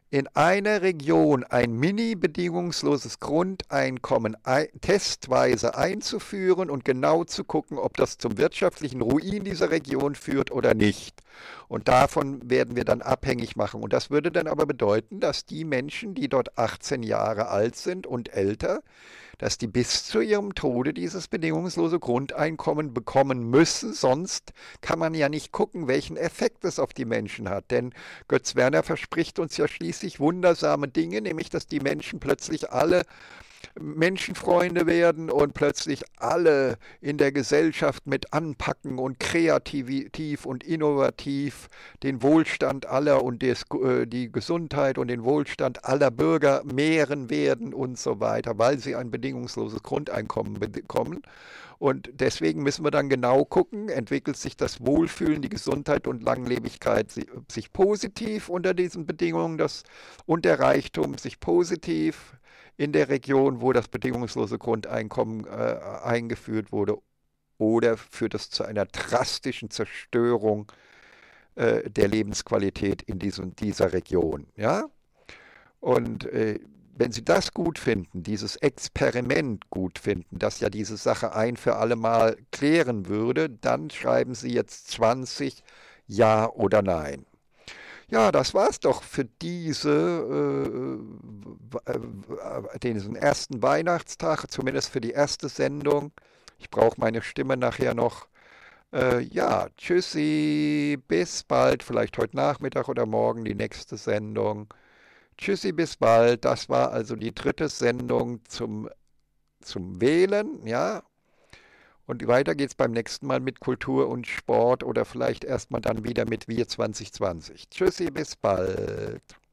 in einer Region ein mini-bedingungsloses Grundeinkommen ei- testweise einzuführen und genau zu gucken, ob das zum wirtschaftlichen Ruin dieser Region führt oder nicht. Und davon werden wir dann abhängig machen. Und das würde dann aber bedeuten, dass die Menschen, die dort achtzehn Jahre alt sind und älter, dass die bis zu ihrem Tode dieses bedingungslose Grundeinkommen bekommen müssen. Sonst kann man ja nicht gucken, welchen Effekt es auf die Menschen hat. Denn Götz Werner verspricht uns ja schließlich wundersame Dinge, nämlich dass die Menschen plötzlich alle Menschenfreunde werden und plötzlich alle in der Gesellschaft mit anpacken und kreativ und innovativ den Wohlstand aller und des, äh, die Gesundheit und den Wohlstand aller Bürger mehren werden und so weiter, weil sie ein bedingungsloses Grundeinkommen bekommen. Und deswegen müssen wir dann genau gucken, entwickelt sich das Wohlfühlen, die Gesundheit und Langlebigkeit sich positiv unter diesen Bedingungen das, und der Reichtum sich positiv in der Region, wo das bedingungslose Grundeinkommen äh, eingeführt wurde, oder führt es zu einer drastischen Zerstörung äh, der Lebensqualität in diesem, dieser Region. Ja? Und äh, wenn Sie das gut finden, dieses Experiment gut finden, das ja diese Sache ein für alle Mal klären würde, dann schreiben Sie jetzt zwanzig Ja oder Nein. Ja, das war's doch für diese, äh, äh, diesen ersten Weihnachtstag, zumindest für die erste Sendung. Ich brauche meine Stimme nachher noch. Äh, ja, tschüssi, bis bald, vielleicht heute Nachmittag oder morgen die nächste Sendung. Tschüssi, bis bald. Das war also die dritte Sendung zum, zum Wählen, ja. Und weiter geht's beim nächsten Mal mit Kultur und Sport oder vielleicht erstmal dann wieder mit Wir zwanzig zwanzig. Tschüssi, bis bald.